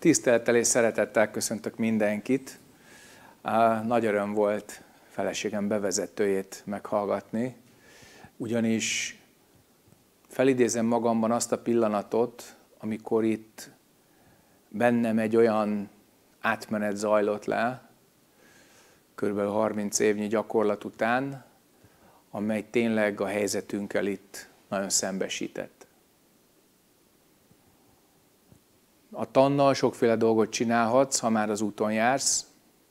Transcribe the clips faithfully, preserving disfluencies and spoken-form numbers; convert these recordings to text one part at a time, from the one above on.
Tisztelettel és szeretettel köszöntök mindenkit. Nagy öröm volt feleségem bevezetőjét meghallgatni, ugyanis felidézem magamban azt a pillanatot, amikor itt bennem egy olyan átmenet zajlott le, körülbelül harminc évnyi gyakorlat után, amely tényleg a helyzetünkkel itt nagyon szembesített. A tannal sokféle dolgot csinálhatsz, ha már az úton jársz.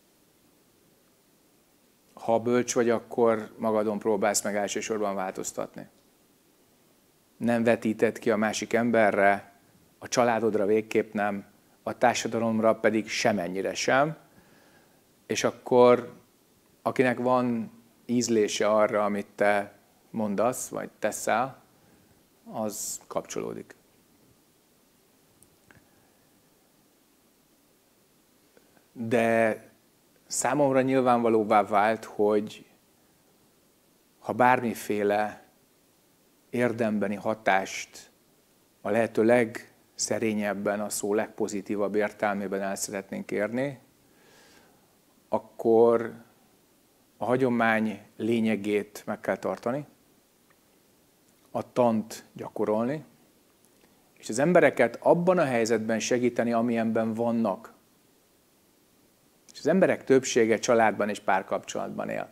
Ha bölcs vagy, akkor magadon próbálsz meg elsősorban változtatni. Nem vetíted ki a másik emberre, a családodra végképp nem, a társadalomra pedig semennyire sem. És akkor, akinek van ízlése arra, amit te mondasz, vagy teszel, az kapcsolódik. De számomra nyilvánvalóvá vált, hogy ha bármiféle érdembeni hatást a lehető legszerényebben, a szó legpozitívabb értelmében el szeretnénk érni, akkor a hagyomány lényegét meg kell tartani, a tant gyakorolni, és az embereket abban a helyzetben segíteni, amilyenben vannak. És az emberek többsége családban és párkapcsolatban él.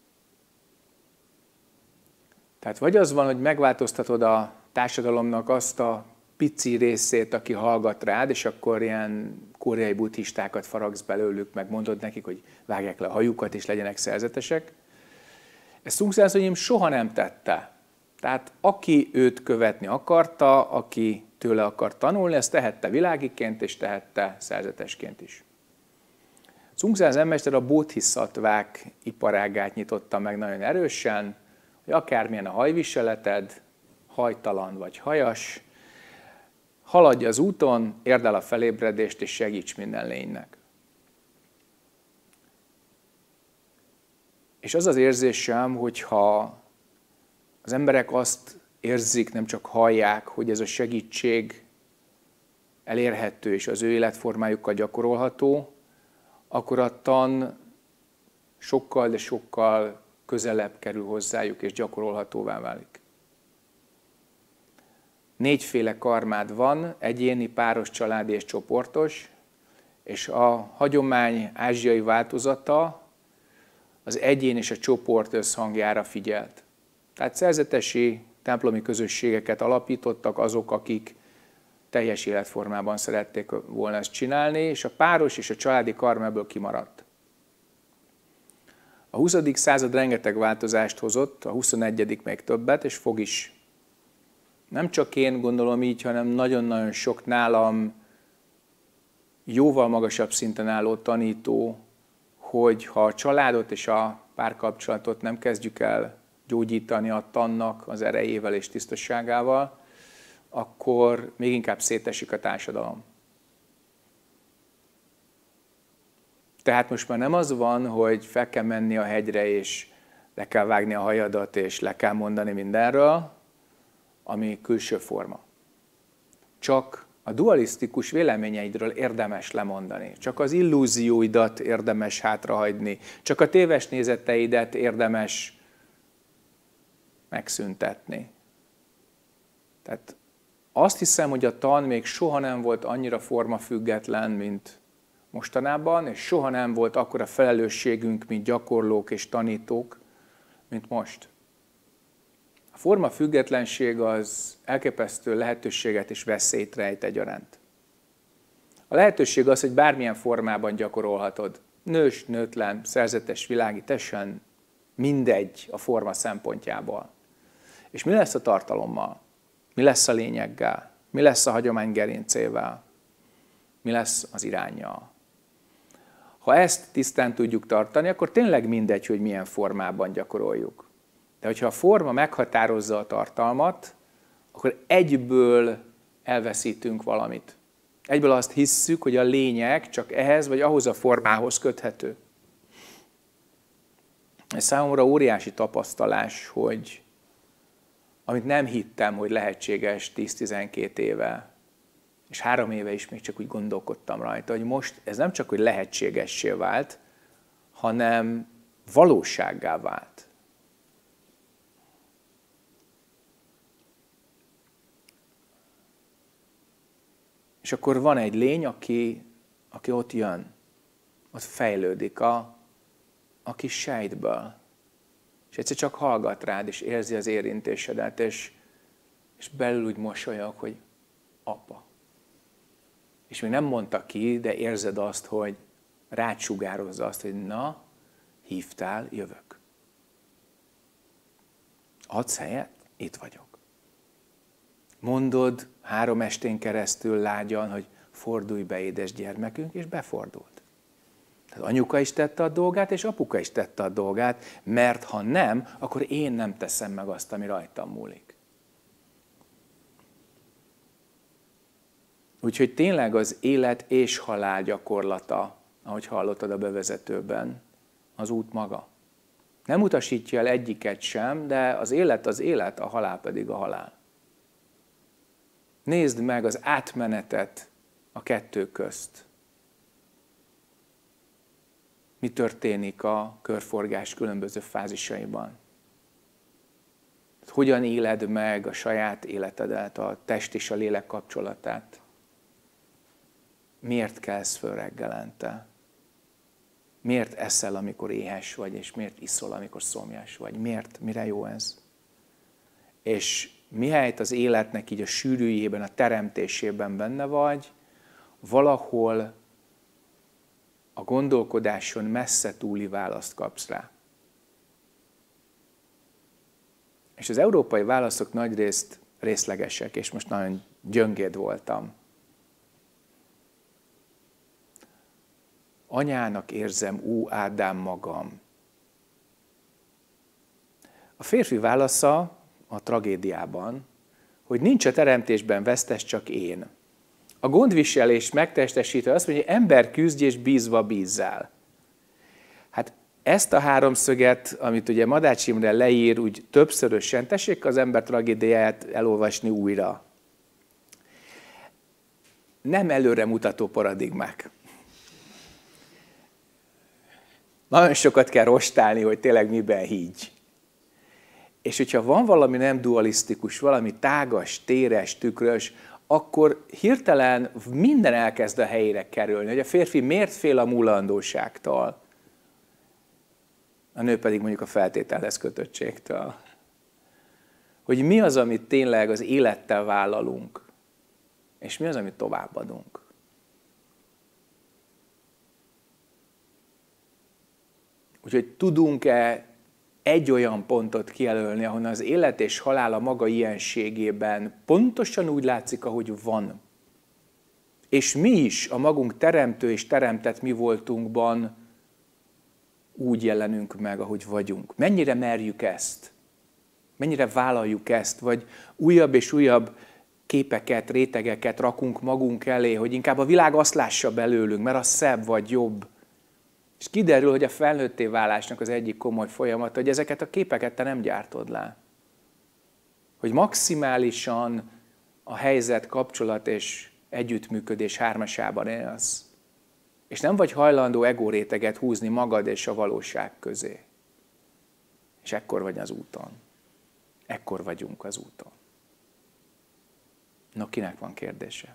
Tehát vagy az van, hogy megváltoztatod a társadalomnak azt a pici részét, aki hallgat rád, és akkor ilyen koreai buddhistákat faragsz belőlük, meg mondod nekik, hogy vágják le a hajukat, és legyenek szerzetesek. Ezt Sun Tzu asszonyim soha nem tette. Tehát aki őt követni akarta, aki tőle akart tanulni, ezt tehette világiként, és tehette szerzetesként is. Sun Tzu zenmester a bodhiszattvák iparágát nyitotta meg nagyon erősen, hogy akármilyen a hajviseleted, hajtalan vagy hajas, haladj az úton, érd el a felébredést és segíts minden lénynek. És az az érzésem, hogyha az emberek azt érzik, nem csak hallják, hogy ez a segítség elérhető és az ő életformájukkal gyakorolható, akkor a tan sokkal, de sokkal közelebb kerül hozzájuk és gyakorolhatóvá válik. Négyféle karmád van, egyéni, páros, családi és csoportos, és a hagyomány ázsiai változata az egyén és a csoport összhangjára figyelt. Tehát szerzetesi, templomi közösségeket alapítottak azok, akik teljes életformában szerették volna ezt csinálni, és a páros és a családi karma ebből kimaradt. A huszadik század rengeteg változást hozott, a huszonegyedik még többet, és fog is. Nem csak én gondolom így, hanem nagyon-nagyon sok nálam jóval magasabb szinten álló tanító, hogy ha a családot és a párkapcsolatot nem kezdjük el gyógyítani a tannak az erejével és tisztaságával, akkor még inkább szétesik a társadalom. Tehát most már nem az van, hogy fel kell menni a hegyre, és le kell vágni a hajadat, és le kell mondani mindenről, ami külső forma. Csak a dualisztikus véleményeidről érdemes lemondani. Csak az illúzióidat érdemes hátrahagyni. Csak a téves nézeteidet érdemes megszüntetni. Tehát azt hiszem, hogy a tan még soha nem volt annyira formafüggetlen, mint mostanában, és soha nem volt akkora felelősségünk, mint gyakorlók és tanítók, mint most. A formafüggetlenség az elképesztő lehetőséget és veszélyt rejt egyaránt. A lehetőség az, hogy bármilyen formában gyakorolhatod. Nős, nőtlen, szerzetes, világi, teljesen mindegy a forma szempontjából. És mi lesz a tartalommal? Mi lesz a lényeggel? Mi lesz a hagyomány gerincével? Mi lesz az iránnyal? Ha ezt tisztán tudjuk tartani, akkor tényleg mindegy, hogy milyen formában gyakoroljuk. De hogyha a forma meghatározza a tartalmat, akkor egyből elveszítünk valamit. Egyből azt hisszük, hogy a lényeg csak ehhez vagy ahhoz a formához köthető. Ez számomra óriási tapasztalás, hogy amit nem hittem, hogy lehetséges tíz-tizenkét éve, És három éve is még csak úgy gondolkodtam rajta, hogy most ez nem csak, hogy lehetségessé vált, hanem valósággá vált. És akkor van egy lény, aki, aki ott jön, ott fejlődik a, a kis sejtből. És egyszer csak hallgat rád, és érzi az érintésedet, és, és belül úgy mosolyog, hogy apa. És még nem mondta ki, de érzed azt, hogy rád sugározza azt, hogy na, hívtál, jövök. Adsz helyet? Itt vagyok. Mondod három estén keresztül lágyan, hogy fordulj be, édes gyermekünk, és befordult. Tehát anyuka is tette a dolgát, és apuka is tette a dolgát, mert ha nem, akkor én nem teszem meg azt, ami rajtam múlik. Úgyhogy tényleg az élet és halál gyakorlata, ahogy hallottad a bevezetőben, az út maga. Nem utasítja el egyiket sem, de az élet az élet, a halál pedig a halál. Nézd meg az átmenetet a kettő közt. Mi történik a körforgás különböző fázisaiban? Hogyan éled meg a saját életedet, a test és a lélek kapcsolatát? Miért kelsz föl reggelente? Miért eszel, amikor éhes vagy, és miért iszol, amikor szomjas vagy? Miért? Mire jó ez? És mihelyt az életnek így a sűrűjében, a teremtésében benne vagy, valahol a gondolkodáson messze túli választ kapsz rá. És az európai válaszok nagyrészt részlegesek, és most nagyon gyöngéd voltam. Anyának érzem, ú, Ádám magam. A férfi válasza a tragédiában, hogy nincs a teremtésben vesztes, csak én. A gondviselés megtestesítő azt mondja, hogy ember küzdj és bízva bízzál. Hát ezt a háromszöget, amit ugye Madács Imre leír, úgy többszörösen, tessék az ember tragédiáját elolvasni újra. Nem előremutató paradigmák. Nagyon sokat kell rostálni, hogy tényleg miben higgy. És hogyha van valami nem dualisztikus, valami tágas, téres, tükrös, akkor hirtelen minden elkezd a helyére kerülni. Hogy a férfi miért fél a múlandóságtól, a nő pedig mondjuk a feltételhez kötöttségtől. Hogy mi az, amit tényleg az élettel vállalunk, és mi az, amit továbbadunk. Úgyhogy tudunk-e egy olyan pontot kijelölni, ahonnan az élet és halál a maga ilyenségében pontosan úgy látszik, ahogy van. És mi is a magunk teremtő és teremtett mi voltunkban úgy jelenünk meg, ahogy vagyunk. Mennyire merjük ezt? Mennyire vállaljuk ezt? Vagy újabb és újabb képeket, rétegeket rakunk magunk elé, hogy inkább a világ azt lássa belőlünk, mert az szebb vagy jobb. És kiderül, hogy a felnőtté válásnak az egyik komoly folyamata, hogy ezeket a képeket te nem gyártod le. Hogy maximálisan a helyzet, kapcsolat és együttműködés hármasában élsz. És nem vagy hajlandó egóréteget húzni magad és a valóság közé. És ekkor vagy az úton. Ekkor vagyunk az úton. No, kinek van kérdése?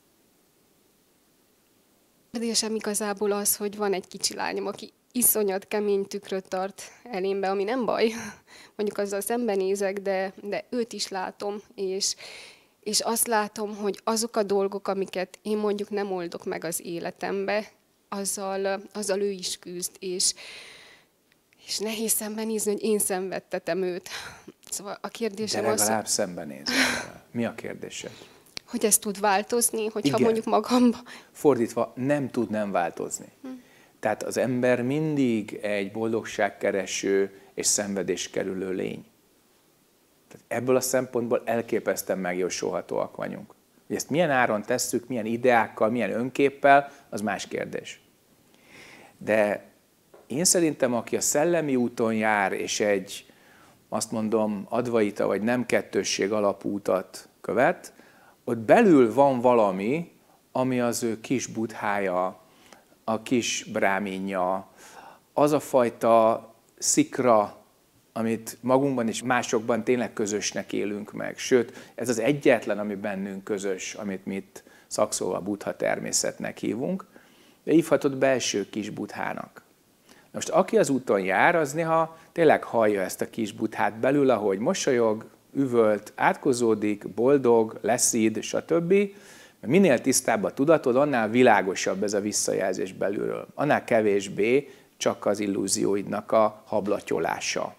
Kérdésem igazából az, hogy van egy kicsi lányom, aki iszonyat kemény tükröt tart elémbe, ami nem baj. Mondjuk azzal szembenézek, de, de őt is látom, és, és azt látom, hogy azok a dolgok, amiket én mondjuk nem oldok meg az életembe, azzal, azzal ő is küzd, és, és nehéz szembenézni, hogy én szenvedtetem őt. Szóval a kérdésem de legalább az, szembenézni. Mi a kérdésed? hogy ez tud változni, hogyha Igen. mondjuk magamba... Fordítva, nem tud nem változni. Hm. Tehát az ember mindig egy boldogságkereső és szenvedéskerülő lény. Tehát ebből a szempontból elképesztően megjósolhatóak vagyunk. Hogy ezt milyen áron tesszük, milyen ideákkal, milyen önképpel, az más kérdés. De én szerintem, aki a szellemi úton jár, és egy, azt mondom, advaita vagy nem kettősség alapú utat követ, ott belül van valami, ami az ő kis buddhája, a kis bráminja, az a fajta szikra, amit magunkban és másokban tényleg közösnek élünk meg. Sőt, ez az egyetlen, ami bennünk közös, amit mi itt szakszóval buddha természetnek hívunk, de hívhatod belső kis buddhának. Most aki az úton jár, az néha tényleg hallja ezt a kis buddhát belül, ahogy mosolyog, üvölt, átkozódik, boldog, leszíd, stb. Minél tisztább a tudatod, annál világosabb ez a visszajelzés belülről. Annál kevésbé csak az illúzióidnak a hablatyolása.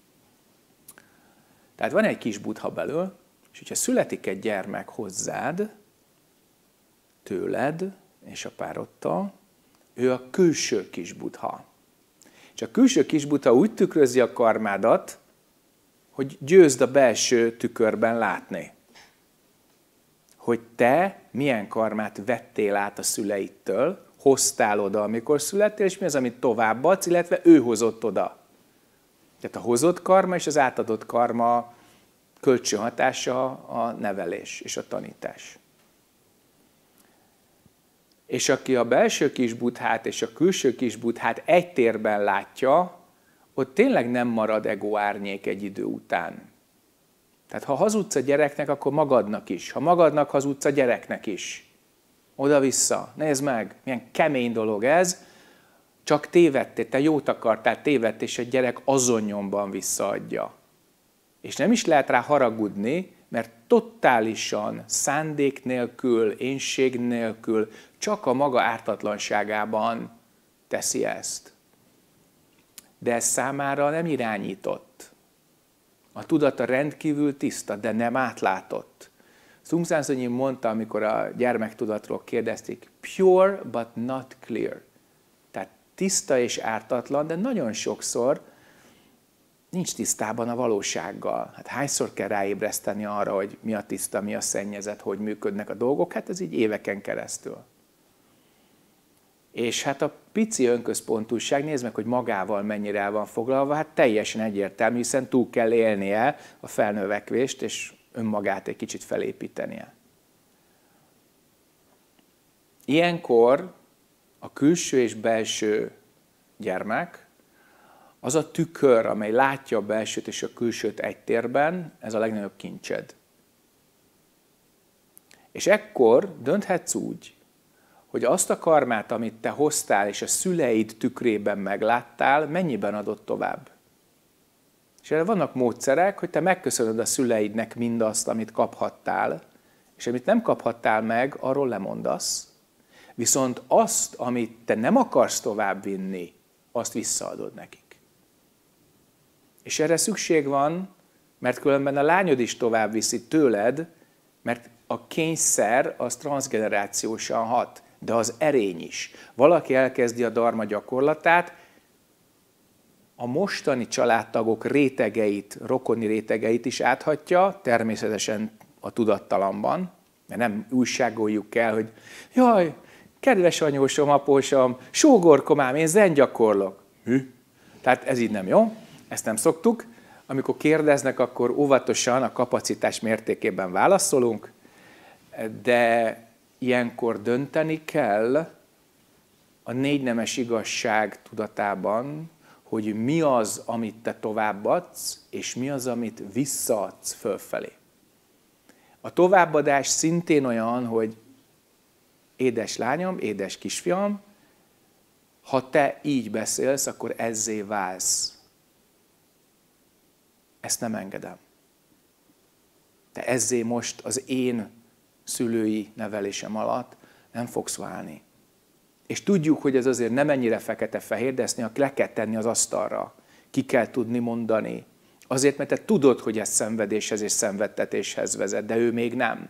Tehát van egy kis buddha belül, és hogyha születik egy gyermek hozzád, tőled és a párodtól, ő a külső kis buddha. És a külső kis buddha úgy tükrözi a karmádat, hogy győzd a belső tükörben látni. Hogy te milyen karmát vettél át a szüleidtől, hoztál oda, amikor születtél, és mi az, amit továbbadsz, illetve ő hozott oda. Tehát a hozott karma és az átadott karma kölcsönhatása a nevelés és a tanítás. És aki a belső kis buddhát és a külső kis buddhát egy térben látja, ott tényleg nem marad ego árnyék egy idő után. Tehát ha hazudsz a gyereknek, akkor magadnak is. Ha magadnak hazudsz a gyereknek is. Oda-vissza. Nézd meg, milyen kemény dolog ez. Csak tévedtél, te jót akartál, tévedt, és egy gyerek azon nyomban visszaadja. És nem is lehet rá haragudni, mert totálisan szándék nélkül, énség nélkül, csak a maga ártatlanságában teszi ezt. De ez számára nem irányított. A tudata rendkívül tiszta, de nem átlátott. Sung San Suu Kyi mondta, amikor a gyermektudatról kérdezték, pure but not clear. Tehát tiszta és ártatlan, de nagyon sokszor nincs tisztában a valósággal. Hát hányszor kell ráébreszteni arra, hogy mi a tiszta, mi a szennyezett, hogy működnek a dolgok? Hát ez így éveken keresztül. És hát a pici önközpontúság, nézd meg, hogy magával mennyire el van foglalva, hát teljesen egyértelmű, hiszen túl kell élnie a felnövekvést, és önmagát egy kicsit felépítenie. Ilyenkor a külső és belső gyermek, az a tükör, amely látja a belsőt és a külsőt egy térben, ez a legnagyobb kincsed. És ekkor dönthetsz úgy, hogy azt a karmát, amit te hoztál és a szüleid tükrében megláttál, mennyiben adod tovább. És erre vannak módszerek, hogy te megköszönöd a szüleidnek mindazt, amit kaphattál, és amit nem kaphattál meg, arról lemondasz, viszont azt, amit te nem akarsz továbbvinni, azt visszaadod nekik. És erre szükség van, mert különben a lányod is tovább viszi tőled, mert a kényszer az transzgenerációsan hat, de az erény is. Valaki elkezdi a dharma gyakorlatát, a mostani családtagok rétegeit, rokoni rétegeit is áthatja, természetesen a tudattalamban, mert nem újságoljuk el, hogy jaj, kedves anyósom, apósom, sógorkomám, én zen gyakorlok. Hű? Tehát ez így nem jó, ezt nem szoktuk. Amikor kérdeznek, akkor óvatosan a kapacitás mértékében válaszolunk, de ilyenkor dönteni kell a négy nemes igazság tudatában, hogy mi az, amit te továbbadsz, és mi az, amit visszaadsz fölfelé. A továbbadás szintén olyan, hogy édes lányom, édes kisfiam, ha te így beszélsz, akkor ezzé válsz. Ezt nem engedem. Te ezzé most az én szülői nevelésem alatt nem fogsz válni. És tudjuk, hogy ez azért nem ennyire fekete-fehér, de ezt le kell tenni az asztalra. Ki kell tudni mondani. Azért, mert te tudod, hogy ez szenvedéshez és szenvedtetéshez vezet, de ő még nem.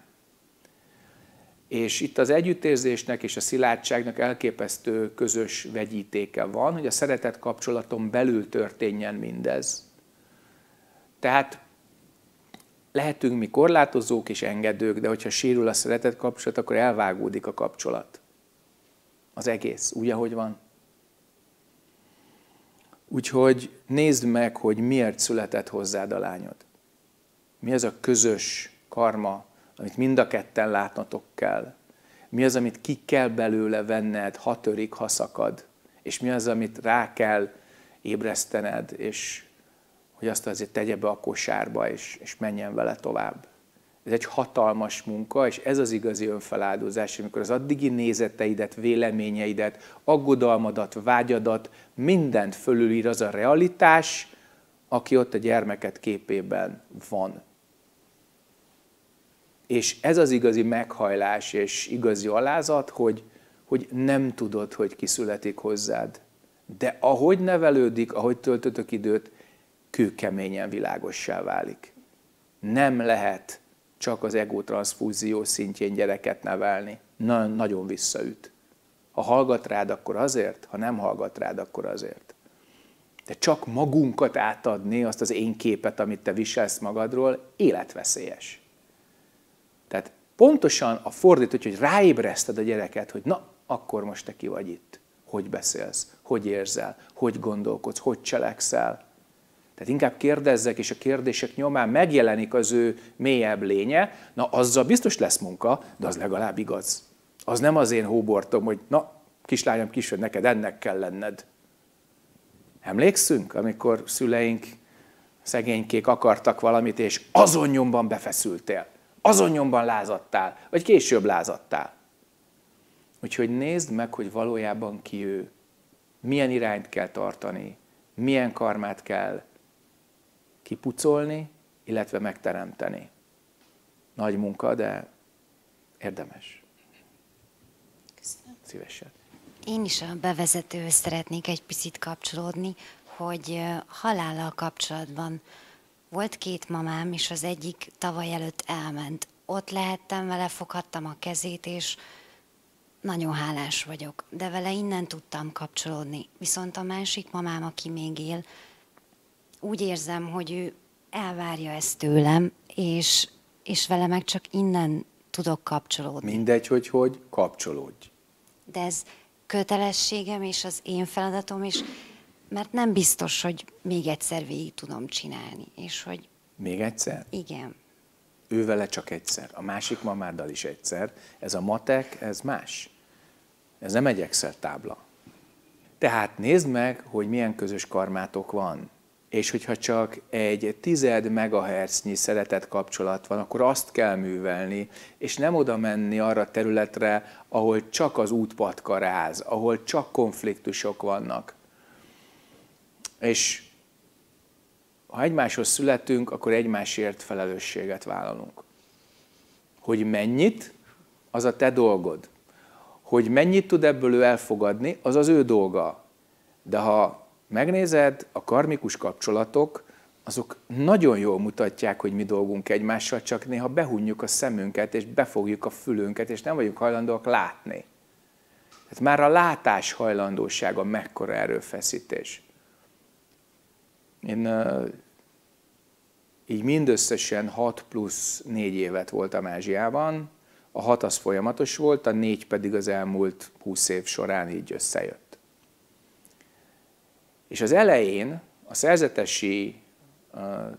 És itt az együttérzésnek és a szilárdságnak elképesztő közös vegyítéke van, hogy a szeretet kapcsolaton belül történjen mindez. Tehát lehetünk mi korlátozók és engedők, de hogyha sérül a szeretet kapcsolat, akkor elvágódik a kapcsolat. Az egész, úgy, ahogy van. Úgyhogy nézd meg, hogy miért született hozzád a lányod. Mi az a közös karma, amit mind a ketten látnotok kell. Mi az, amit ki kell belőle venned, ha törik, ha szakad. És mi az, amit rá kell ébresztened, és hogy azt azért tegye be a kosárba, és, és menjen vele tovább. Ez egy hatalmas munka, és ez az igazi önfeláldozás, amikor az addigi nézeteidet, véleményeidet, aggodalmadat, vágyadat, mindent fölülír az a realitás, aki ott a gyermeket képében van. És ez az igazi meghajlás és igazi alázat, hogy, hogy nem tudod, hogy ki születik hozzád. De ahogy nevelődik, ahogy töltötök időt, kőkeményen világossá válik. Nem lehet csak az egótranszfúzió szintjén gyereket nevelni. Na, nagyon visszaüt. Ha hallgat rád, akkor azért, ha nem hallgat rád, akkor azért. De csak magunkat átadni, azt az én képet, amit te viselsz magadról, életveszélyes. Tehát pontosan a fordító, hogy ráébreszted a gyereket, hogy na, akkor most te ki vagy itt. Hogy beszélsz, hogy érzel, hogy gondolkodsz, hogy cselekszel. Tehát inkább kérdezzek, és a kérdések nyomán megjelenik az ő mélyebb lénye, na azzal biztos lesz munka, de az legalább igaz. Az nem az én hóbortom, hogy na, kislányom, kisöd, neked ennek kell lenned. Emlékszünk, amikor szüleink szegénykék akartak valamit, és azon nyomban befeszültél, azon nyomban lázadtál, vagy később lázadtál. Úgyhogy nézd meg, hogy valójában ki ő, milyen irányt kell tartani, milyen karmát kell kipucolni, illetve megteremteni. Nagy munka, de érdemes. Köszönöm. Szívesen. Én is a bevezetőhöz szeretnék egy picit kapcsolódni, hogy halállal kapcsolatban volt két mamám, és az egyik tavaly előtt elment. Ott lehettem vele, foghattam a kezét, és nagyon hálás vagyok, de vele innen tudtam kapcsolódni. Viszont a másik mamám, aki még él, úgy érzem, hogy ő elvárja ezt tőlem, és, és vele meg csak innen tudok kapcsolódni. Mindegy, hogy hogy, kapcsolódj. De ez kötelességem, és az én feladatom is, mert nem biztos, hogy még egyszer végig tudom csinálni. És hogy... Még egyszer? Igen. Ő vele csak egyszer, a másik mamáddal is egyszer. Ez a matek, ez más. Ez nem egy Excel tábla. Tehát nézd meg, hogy milyen közös karmátok van. És hogyha csak egy tized megahertznyi szeretet kapcsolat van, akkor azt kell művelni, és nem oda menni arra a területre, ahol csak az útpatka ráz, ahol csak konfliktusok vannak. És ha egymáshoz születünk, akkor egymásért felelősséget vállalunk. Hogy mennyit, az a te dolgod. Hogy mennyit tud ebből ő elfogadni, az az ő dolga. De ha megnézed, a karmikus kapcsolatok, azok nagyon jól mutatják, hogy mi dolgunk egymással, csak néha behunjuk a szemünket, és befogjuk a fülünket, és nem vagyunk hajlandóak látni. Tehát már a látás hajlandósága mekkora erőfeszítés. Én uh, így mindösszesen hat plusz négy évet voltam Ázsiában, a hat az folyamatos volt, a négy pedig az elmúlt húsz év során így összejött. És az elején, a szerzetesi uh,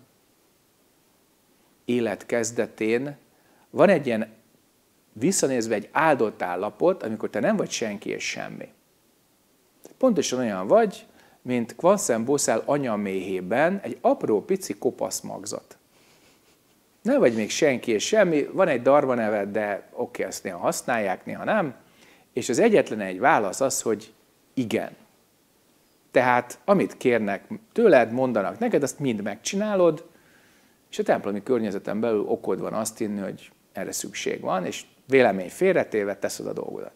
élet kezdetén van egy ilyen, visszanézve egy áldott állapot, amikor te nem vagy senki és semmi. Pontosan olyan vagy, mint Kwansen Bosál anyaméhében egy apró pici kopasz magzat. Nem vagy még senki és semmi, van egy darva neved, de oké, ezt néha használják, néha nem, és az egyetlen egy válasz az, hogy igen. Tehát amit kérnek tőled, mondanak neked, azt mind megcsinálod, és a templomi környezeten belül okod van azt hinni, hogy erre szükség van, és vélemény félretéve teszed a dolgodat.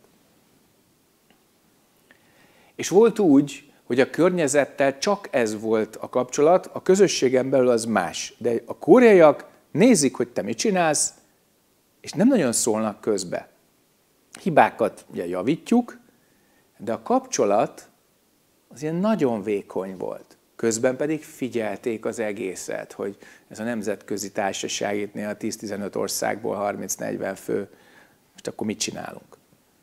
És volt úgy, hogy a környezettel csak ez volt a kapcsolat, a közösségen belül az más. De a koreaiak nézik, hogy te mit csinálsz, és nem nagyon szólnak közbe. Hibákat ugye javítjuk, de a kapcsolat az ilyen nagyon vékony volt. Közben pedig figyelték az egészet, hogy ez a nemzetközi társaság itt néha tíz-tizenöt országból harminc-negyven fő, most akkor mit csinálunk?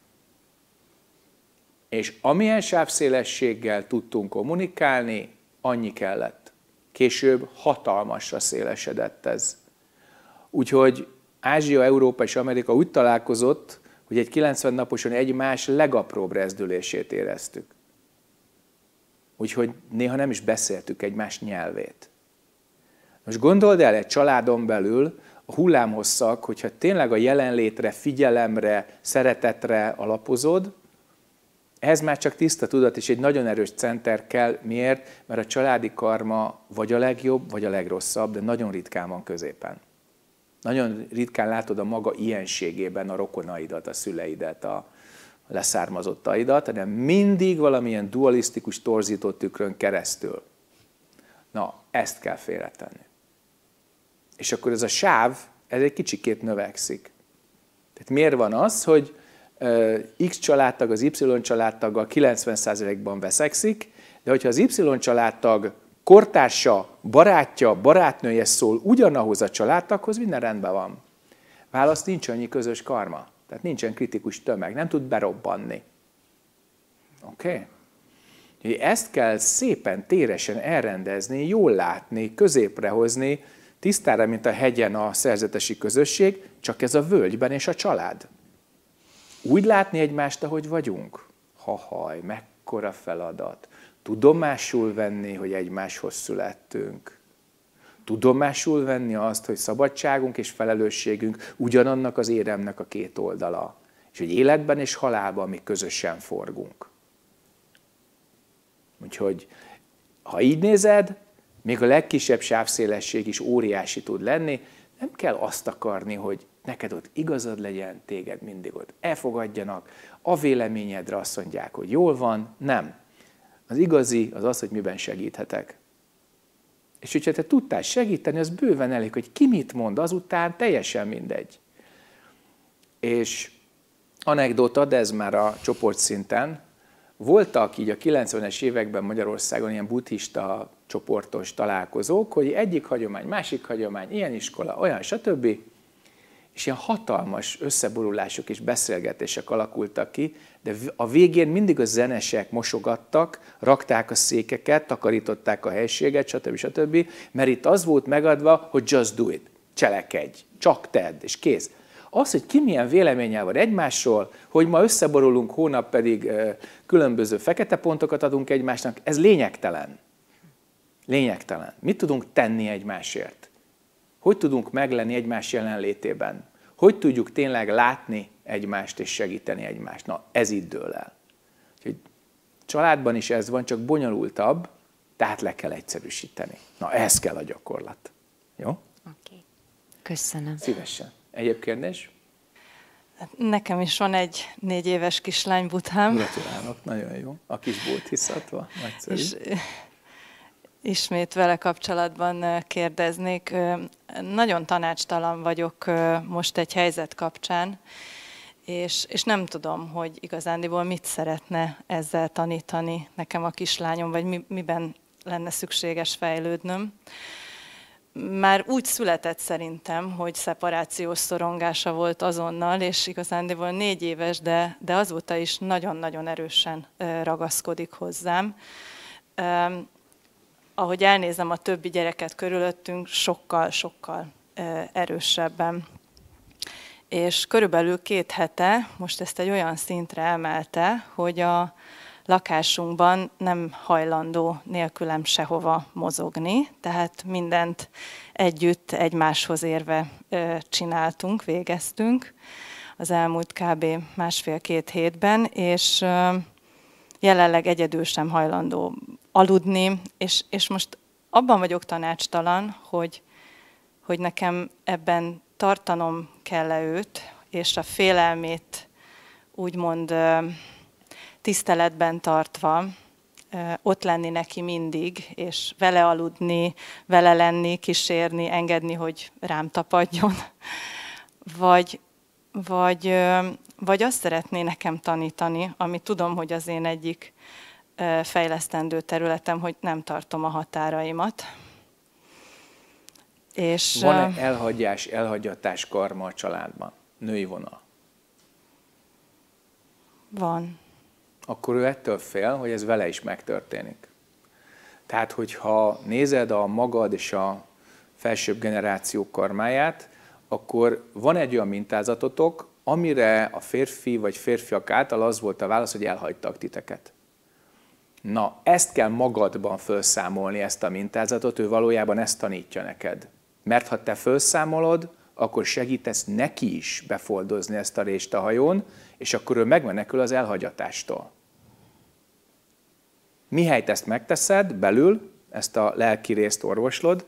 És amilyen sávszélességgel tudtunk kommunikálni, annyi kellett. Később hatalmasra szélesedett ez. Úgyhogy Ázsia, Európa és Amerika úgy találkozott, hogy egy kilencven naposon egymás legapróbb rezdülését éreztük. Úgyhogy néha nem is beszéltük egymás nyelvét. Most gondold el, egy családon belül a hullámhosszak, hogyha tényleg a jelenlétre, figyelemre, szeretetre alapozod, ehhez már csak tiszta tudat és egy nagyon erős center kell. Miért? Mert a családi karma vagy a legjobb, vagy a legrosszabb, de nagyon ritkán van középen. Nagyon ritkán látod a maga ilyenségében a rokonaidat, a szüleidet, a leszármazottaidat, hanem mindig valamilyen dualisztikus, torzított tükrön keresztül. Na, ezt kell félretenni. És akkor ez a sáv, ez egy kicsikét növekszik. Tehát miért van az, hogy X családtag az Y családtaggal kilencven százalékban veszekszik, de hogyha az Y családtag kortársa, barátja, barátnője szól ugyanahoz a családtaghoz, minden rendben van. Válasz, nincs annyi közös karma. Tehát nincsen kritikus tömeg, nem tud berobbanni. Oké? Okay? Ezt kell szépen, téresen elrendezni, jól látni, középre hozni, tisztára, mint a hegyen a szerzetesi közösség, csak ez a völgyben és a család. Úgy látni egymást, ahogy vagyunk. Hahaj, mekkora feladat. Tudomásul venni, hogy egymáshoz születtünk. Tudomásul venni azt, hogy szabadságunk és felelősségünk ugyanannak az éremnek a két oldala. És hogy életben és halálban mi közösen forgunk. Úgyhogy, ha így nézed, még a legkisebb sávszélesség is óriási tud lenni, nem kell azt akarni, hogy neked ott igazad legyen, téged mindig ott elfogadjanak, a véleményedre azt mondják, hogy jól van, nem. Az igazi az az, hogy miben segíthetek. És hogyha te tudtál segíteni, az bőven elég, hogy ki mit mond, azután teljesen mindegy. És anekdota, de ez már a csoportszinten, voltak így a kilencvenes években Magyarországon ilyen buddhista csoportos találkozók, hogy egyik hagyomány, másik hagyomány, ilyen iskola, olyan, stb. És ilyen hatalmas összeborulások és beszélgetések alakultak ki, de a végén mindig a zenesek mosogattak, rakták a székeket, takarították a helységet, stb. stb. Mert itt az volt megadva, hogy just do it, cselekedj, csak tedd, és kész. Az, hogy ki milyen véleménnyel van egymásról, hogy ma összeborulunk, hónap pedig különböző fekete pontokat adunk egymásnak, ez lényegtelen. Lényegtelen. Mit tudunk tenni egymásért? Hogy tudunk meglenni egymás jelenlétében? Hogy tudjuk tényleg látni egymást és segíteni egymást? Na, ez itt dől el. Úgyhogy családban is ez van, csak bonyolultabb, tehát le kell egyszerűsíteni. Na, ehhez kell a gyakorlat. Jó? Oké. Okay. Köszönöm. Szívesen. Egyéb kérdés? Nekem is van egy négy éves kislány Buthám. Gratulálok, nagyon jó. A kis bódhiszatva, nagyszerű. És ismét vele kapcsolatban kérdeznék. Nagyon tanácstalan vagyok most egy helyzet kapcsán, és, és nem tudom, hogy igazándiból mit szeretne ezzel tanítani nekem a kislányom, vagy mi, miben lenne szükséges fejlődnöm. Már úgy született szerintem, hogy szeparációs szorongása volt azonnal, és igazándiból négy éves, de, de azóta is nagyon-nagyon erősen ragaszkodik hozzám. Ahogy elnézem a többi gyereket körülöttünk, sokkal-sokkal erősebben. És körülbelül két hete most ezt egy olyan szintre emelte, hogy a lakásunkban nem hajlandó nélkülem sehova mozogni, tehát mindent együtt, egymáshoz érve csináltunk, végeztünk az elmúlt kb. Másfél-két hétben, és jelenleg egyedül sem hajlandó aludni, és, és most abban vagyok tanácstalan, hogy, hogy nekem ebben tartanom kell őt, és a félelmét úgymond tiszteletben tartva, ott lenni neki mindig, és vele aludni, vele lenni, kísérni, engedni, hogy rám tapadjon. Vagy, vagy, vagy azt szeretné nekem tanítani, ami tudom, hogy az én egyik fejlesztendő területem, hogy nem tartom a határaimat. És van-e elhagyás, elhagyatás karma a családban? Női vonal? Van. Akkor ő ettől fél, hogy ez vele is megtörténik. Tehát, hogyha nézed a magad és a felsőbb generációk karmáját, akkor van egy olyan mintázatotok, amire a férfi vagy férfiak által az volt a válasz, hogy elhagytak titeket. Na, ezt kell magadban felszámolni, ezt a mintázatot, ő valójában ezt tanítja neked. Mert ha te felszámolod, akkor segítesz neki is befoldozni ezt a rést a hajón, és akkor ő megmenekül az elhagyatástól. Mihelyt ezt megteszed belül, ezt a lelki részt orvoslod,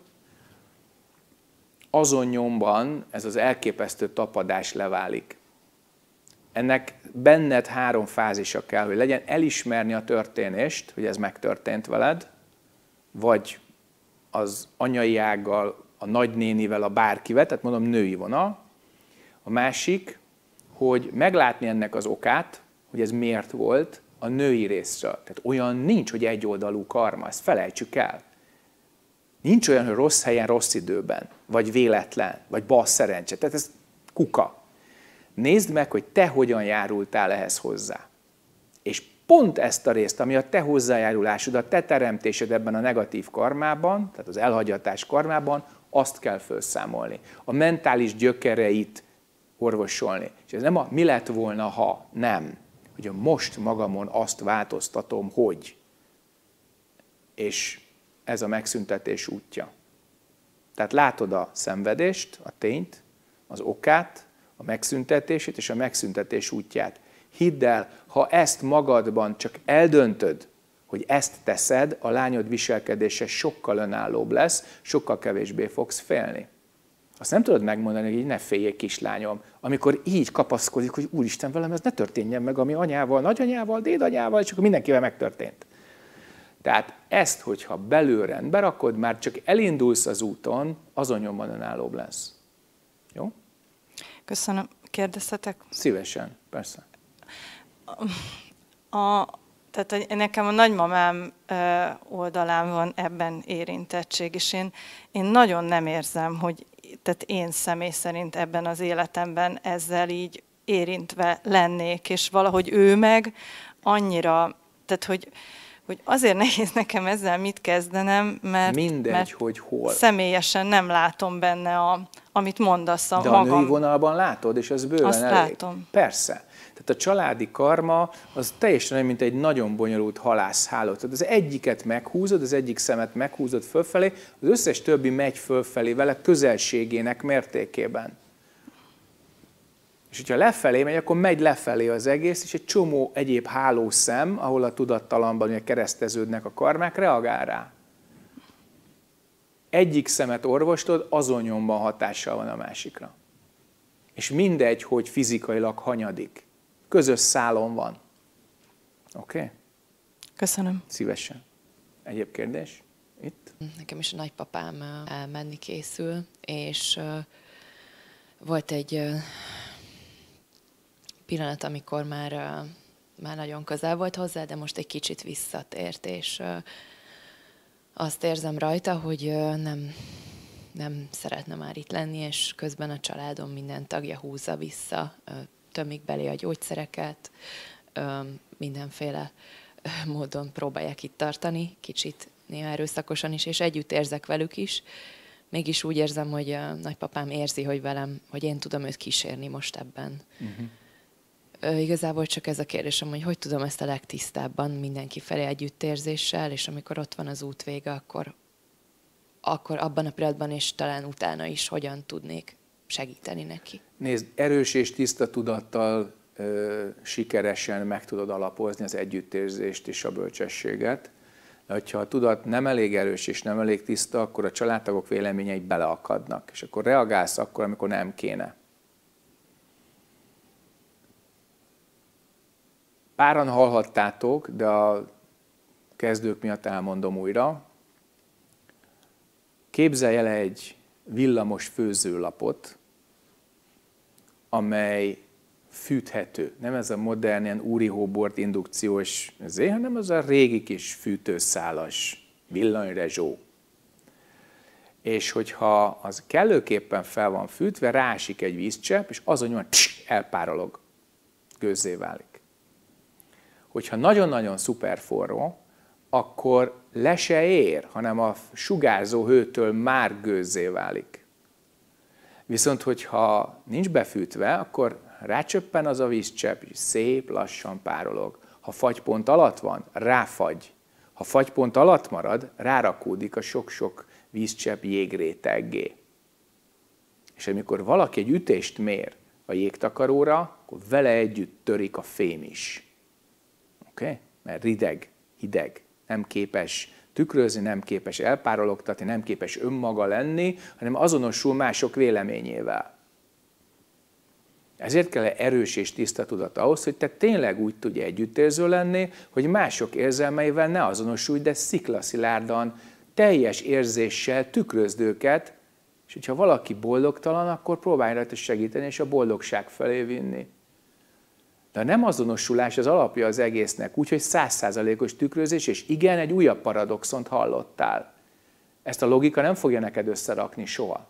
azon nyomban ez az elképesztő tapadás leválik. Ennek benned három fázisa kell, hogy legyen: elismerni a történést, hogy ez megtörtént veled, vagy az anyai ággal, a nagynénivel, a bárkivel, tehát mondom női vonal. A másik, hogy meglátni ennek az okát, hogy ez miért volt a női részről. Tehát olyan nincs, hogy egyoldalú karma, ezt felejtsük el. Nincs olyan, hogy rossz helyen, rossz időben, vagy véletlen, vagy bal szerencse. Tehát ez kuka. Nézd meg, hogy te hogyan járultál ehhez hozzá. És pont ezt a részt, ami a te hozzájárulásod, a te teremtésed ebben a negatív karmában, tehát az elhagyatás karmában, azt kell felszámolni. A mentális gyökereit orvosolni. És ez nem a mi lett volna, ha nem. Hogy most magamon azt változtatom, hogy. És ez a megszüntetés útja. Tehát látod a szenvedést, a tényt, az okát, a megszüntetését és a megszüntetés útját. Hidd el, ha ezt magadban csak eldöntöd, hogy ezt teszed, a lányod viselkedése sokkal önállóbb lesz, sokkal kevésbé fogsz félni. Azt nem tudod megmondani, hogy ne féljél, kislányom, amikor így kapaszkodik, hogy úristen, velem ez ne történjen meg, ami anyával, nagyanyával, dédanyával, és akkor mindenkivel megtörtént. Tehát ezt, hogyha belül rendbe rakod, már csak elindulsz az úton, azon nyomban önállóbb lesz. Jó? Köszönöm. Kérdezhetek? Szívesen, persze. A, tehát nekem a nagymamám oldalán van ebben érintettség, és én, én nagyon nem érzem, hogy tehát én személy szerint ebben az életemben ezzel így érintve lennék, és valahogy ő meg annyira, tehát hogy, hogy azért nehéz nekem ezzel mit kezdenem, mert, Mindegy, mert hogy hol. személyesen nem látom benne, a, amit mondasz a De magam. a női vonalban látod, és az bőven Azt elég. látom. Persze. Tehát a családi karma az teljesen olyan, mint egy nagyon bonyolult halászháló. Tehát az egyiket meghúzod, az egyik szemet meghúzod fölfelé, az összes többi megy fölfelé vele közelségének mértékében. És hogyha lefelé megy, akkor megy lefelé az egész, és egy csomó egyéb hálószem, ahol a tudattalamban ugye kereszteződnek a karmák, reagál rá. Egyik szemet orvoslod, azon nyomban hatással van a másikra. És mindegy, hogy fizikailag hanyadik. Közös szálon van. Oké? Okay? Köszönöm. Szívesen. Egyéb kérdés? Itt? Nekem is a nagypapám elmenni készül, és volt egy pillanat, amikor már, már nagyon közel volt hozzá, de most egy kicsit visszatért, és azt érzem rajta, hogy nem, nem szeretne már itt lenni, és közben a családom minden tagja húzza vissza, tömik belé a gyógyszereket, mindenféle módon próbálják itt tartani, kicsit néha erőszakosan is, és együtt érzek velük is. Mégis úgy érzem, hogy a nagypapám érzi, hogy velem, hogy én tudom őt kísérni most ebben. Uh-huh. Igazából csak ez a kérdésem, hogy hogy tudom ezt a legtisztábban mindenki felé együttérzéssel, és amikor ott van az út vége, akkor, akkor abban a pillanatban és talán utána is hogyan tudnék segíteni neki. Nézd, erős és tiszta tudattal ö, sikeresen meg tudod alapozni az együttérzést és a bölcsességet. De ha a tudat nem elég erős és nem elég tiszta, akkor a családtagok véleményei beleakadnak, és akkor reagálsz akkor, amikor nem kéne. Páran hallhattátok, de a kezdők miatt elmondom újra. Képzelj el egy villamos főzőlapot, amely fűthető. Nem ez a modern, ilyen úrihóbort indukciós ezért, hanem az a régi kis fűtőszálas villanyrezsó. És hogyha az kellőképpen fel van fűtve, rásik egy vízcsepp, és azon nyomban elpárolog, gőzzé válik. Hogyha nagyon-nagyon szuper forró, akkor le se ér, hanem a sugárzó hőtől már gőzzé válik. Viszont, hogyha nincs befűtve, akkor rácsöppen az a vízcsepp, és szép lassan párolog. Ha fagypont alatt van, ráfagy. Ha fagypont alatt marad, rárakódik a sok-sok vízcsepp jégréteggé. És amikor valaki egy ütést mér a jégtakaróra, akkor vele együtt törik a fém is. Oké? Okay? Mert rideg, hideg, nem képes tükrözni, nem képes elpárologtatni, nem képes önmaga lenni, hanem azonosul mások véleményével. Ezért kell erős és tiszta tudat ahhoz, hogy te tényleg úgy tudj együttérző lenni, hogy mások érzelmeivel ne azonosulj, de sziklaszilárdan, teljes érzéssel tükrözd őket, és hogyha valaki boldogtalan, akkor próbálj rajta segíteni, és a boldogság felé vinni. De a nem azonosulás az alapja az egésznek, úgyhogy száz százalékos tükrözés, és igen, egy újabb paradoxont hallottál. Ezt a logika nem fogja neked összerakni soha.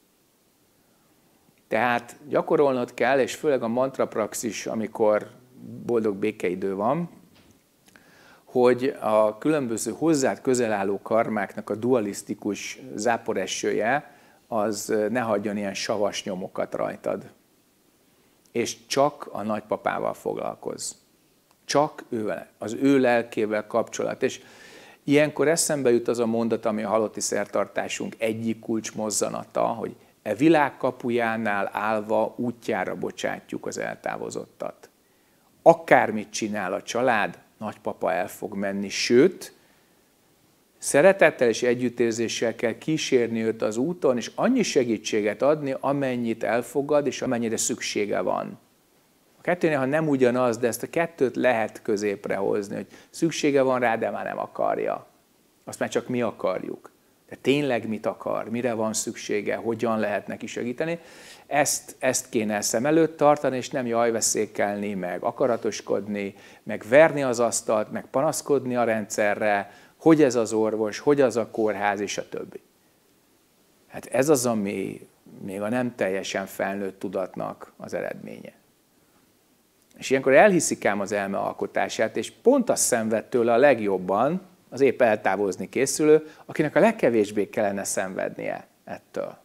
Tehát gyakorolnod kell, és főleg a mantra praxis, amikor boldog békeidő van, hogy a különböző hozzád közel álló karmáknak a dualisztikus záporesője, az ne hagyjon ilyen savas nyomokat rajtad. És csak a nagypapával foglalkozz. Csak ővel, az ő lelkével kapcsolat. És ilyenkor eszembe jut az a mondat, ami a halotti szertartásunk egyik kulcsmozzanata, hogy e világ kapujánál állva útjára bocsátjuk az eltávozottat. Akármit csinál a család, nagypapa el fog menni, sőt, szeretettel és együttérzéssel kell kísérni őt az úton, és annyi segítséget adni, amennyit elfogad, és amennyire szüksége van. A kettőnél, ha nem ugyanaz, de ezt a kettőt lehet középre hozni, hogy szüksége van rá, de már nem akarja. Azt már csak mi akarjuk. De tényleg mit akar, mire van szüksége, hogyan lehet neki segíteni, ezt, ezt kéne szem előtt tartani, és nem jajveszékelni, meg akaratoskodni, meg verni az asztalt, meg panaszkodni a rendszerre, hogy ez az orvos, hogy az a kórház, és a többi. Hát ez az, ami még a nem teljesen felnőtt tudatnak az eredménye. És ilyenkor elhiszik ám az elme alkotását, és pont azt szenved tőle a legjobban, az épp eltávozni készülő, akinek a legkevésbé kellene szenvednie ettől.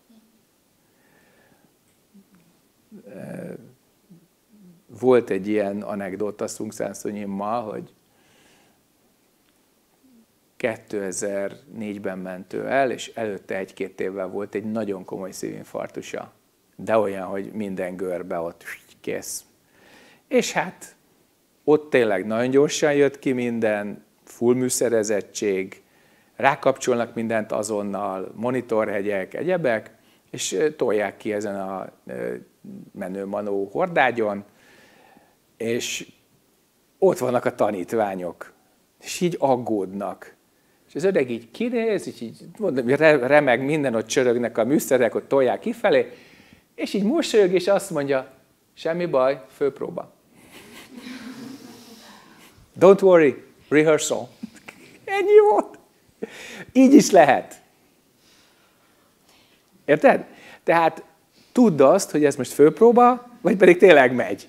Volt egy ilyen anekdóta Szungszánszonyimmal, hogy kétezer-négyben ment ő el, és előtte egy-két évvel volt egy nagyon komoly szívinfarktusa. De olyan, hogy minden görbe ott kész. És hát ott tényleg nagyon gyorsan jött ki minden, full műszerezettség, rákapcsolnak mindent azonnal, monitorhegyek, egyebek, és tolják ki ezen a menő-manó hordágyon, és ott vannak a tanítványok, és így aggódnak. És az öreg így kinéz, és így mondom, remeg minden, ott csörögnek a műszerek, ott tolják kifelé, és így mosolyog, és azt mondja, semmi baj, főpróba. Don't worry, rehearsal. Ennyi volt. Így is lehet. Érted? Tehát tudd azt, hogy ez most főpróba, vagy pedig tényleg megy.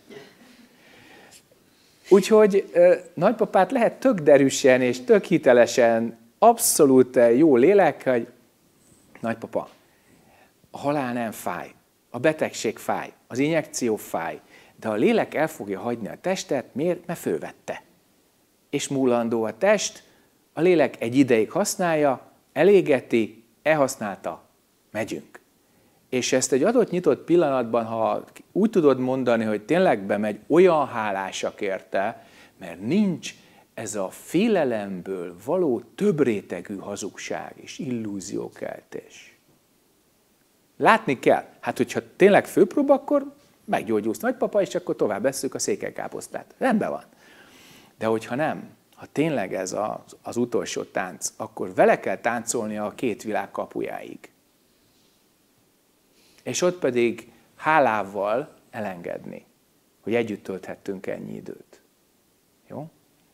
Úgyhogy nagypapát lehet tök derűsen és tök hitelesen, abszolút jó lélek, hogy nagypapa, a halál nem fáj, a betegség fáj, az injekció fáj, de a lélek el fogja hagyni a testet, miért? Mert fölvette. És múlandó a test, a lélek egy ideig használja, elégeti, elhasználta, megyünk. És ezt egy adott nyitott pillanatban, ha úgy tudod mondani, hogy tényleg bemegy, olyan hálásak érte, mert nincs ez a félelemből való több rétegű hazugság és illúziókeltés. Látni kell. Hát, hogyha tényleg főpróba, akkor meggyógyulsz nagypapa, és akkor tovább vesszük a székelykáposztát. Rendben van. De hogyha nem, ha tényleg ez az, az utolsó tánc, akkor vele kell táncolnia a két világ kapujáig. És ott pedig hálával elengedni, hogy együtt tölthettünk ennyi időt. Jó?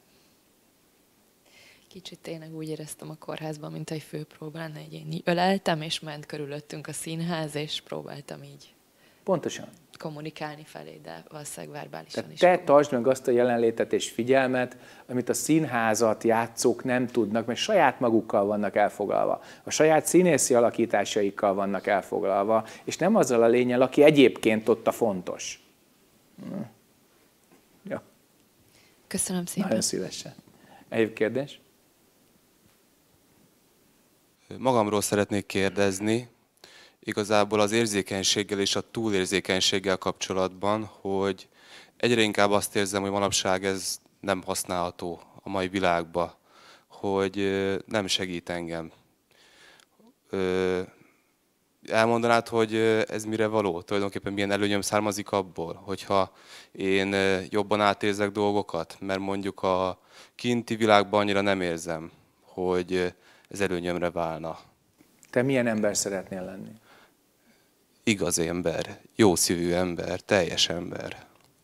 Kicsit tényleg úgy éreztem a kórházban, mint egy főpróba lenne, hogy én így öleltem, és ment körülöttünk a színház, és próbáltam így Pontosan. kommunikálni felé, de valószínűleg verbálisan Tehát is. te fogunk. tartsd meg azt a jelenlétet és figyelmet, amit a színházat játszók nem tudnak, mert saját magukkal vannak elfoglalva. A saját színészi alakításaikkal vannak elfoglalva, és nem azzal a lényel, aki egyébként ott a fontos. Hm. Ja. Köszönöm szépen. Nagyon szívesen. Egyéb kérdés? Magamról szeretnék kérdezni, igazából az érzékenységgel és a túlérzékenységgel kapcsolatban, hogy egyre inkább azt érzem, hogy manapság ez nem használható a mai világban, hogy nem segít engem. Elmondanád, hogy ez mire való? Tulajdonképpen milyen előnyöm származik abból, hogyha én jobban átérzek dolgokat, mert mondjuk a kinti világban annyira nem érzem, hogy ez előnyömre válna. Te milyen ember szeretnél lenni? Igazi ember, jó szívű ember, teljes ember.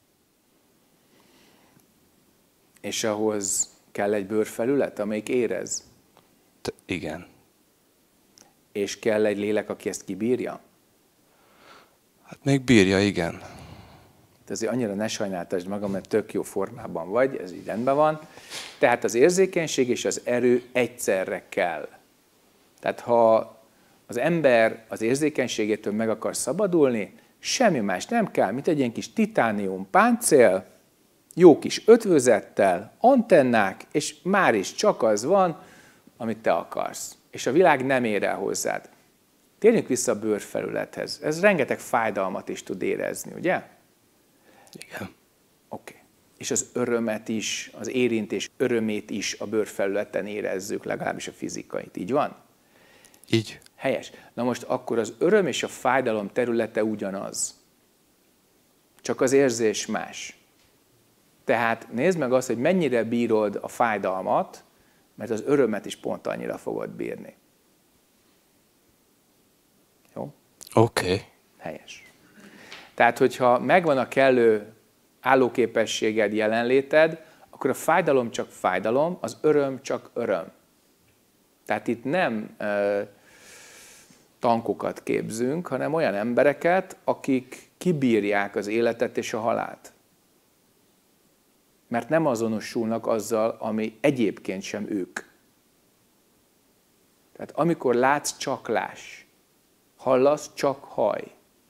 És ahhoz kell egy bőrfelület, amelyik érez? T- igen. És kell egy lélek, aki ezt kibírja? Hát még bírja, igen. Te azért annyira ne sajnáltasd magam, mert tök jó formában vagy, ez így rendben van. Tehát az érzékenység és az erő egyszerre kell. Tehát ha az ember az érzékenységétől meg akar szabadulni, semmi más nem kell, mint egy ilyen kis titánium páncél, jó kis ötvözettel, antennák, és már is csak az van, amit te akarsz. És a világ nem ér el hozzád. Térjünk vissza a bőrfelülethez. Ez rengeteg fájdalmat is tud érezni, ugye? Igen. Oké. Okay. És az örömet is, az érintés örömét is a bőrfelületen érezzük, legalábbis a fizikait. Így van? Így. Helyes. Na most akkor az öröm és a fájdalom területe ugyanaz. Csak az érzés más. Tehát nézd meg azt, hogy mennyire bírod a fájdalmat, mert az örömet is pont annyira fogod bírni. Jó? Oké. Okay. Helyes. Tehát, hogyha megvan a kellő állóképességed, jelenléted, akkor a fájdalom csak fájdalom, az öröm csak öröm. Tehát itt nem uh, tankokat képzünk, hanem olyan embereket, akik kibírják az életet és a halált. Mert nem azonosulnak azzal, ami egyébként sem ők. Tehát amikor látsz, csak láss. Hallasz, csak hallj.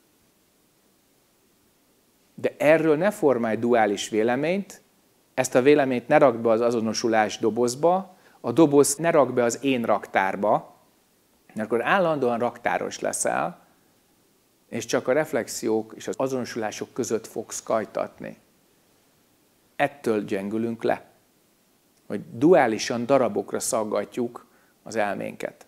De erről ne formálj duális véleményt, ezt a véleményt ne rakd be az azonosulás dobozba, a doboz ne rakd be az én raktárba, mert akkor állandóan raktáros leszel, és csak a reflexiók és az azonosulások között fogsz kajtatni. Ettől gyengülünk le, hogy duálisan darabokra szaggatjuk az elménket,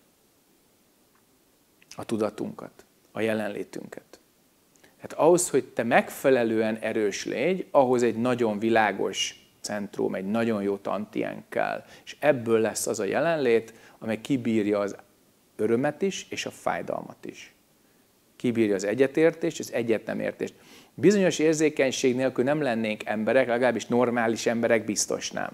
a tudatunkat, a jelenlétünket. Hát ahhoz, hogy te megfelelően erős légy, ahhoz egy nagyon világos centrum, egy nagyon jó tantiánk kell. És ebből lesz az a jelenlét, amely kibírja az örömet is, és a fájdalmat is. Kibírja az egyetértést, az egyet nem értést. Bizonyos érzékenység nélkül nem lennénk emberek, legalábbis normális emberek biztos nem.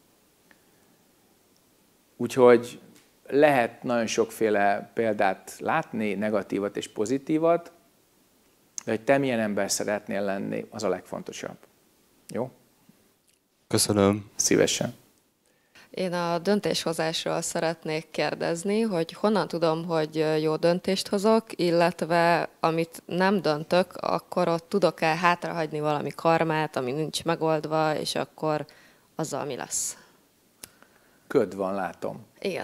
Úgyhogy lehet nagyon sokféle példát látni, negatívat és pozitívat, de hogy te milyen ember szeretnél lenni, az a legfontosabb. Jó? Köszönöm. Szívesen. Én a döntéshozásról szeretnék kérdezni, hogy honnan tudom, hogy jó döntést hozok, illetve amit nem döntök, akkor ott tudok-e hátrahagyni valami karmát, ami nincs megoldva, és akkor azzal mi lesz? Köd van, látom. Igen.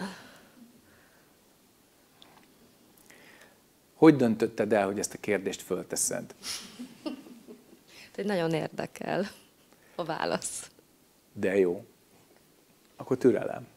Hogy döntötted el, hogy ezt a kérdést fölteszed? Hogy nagyon érdekel a válasz. De jó. Akkor türelem.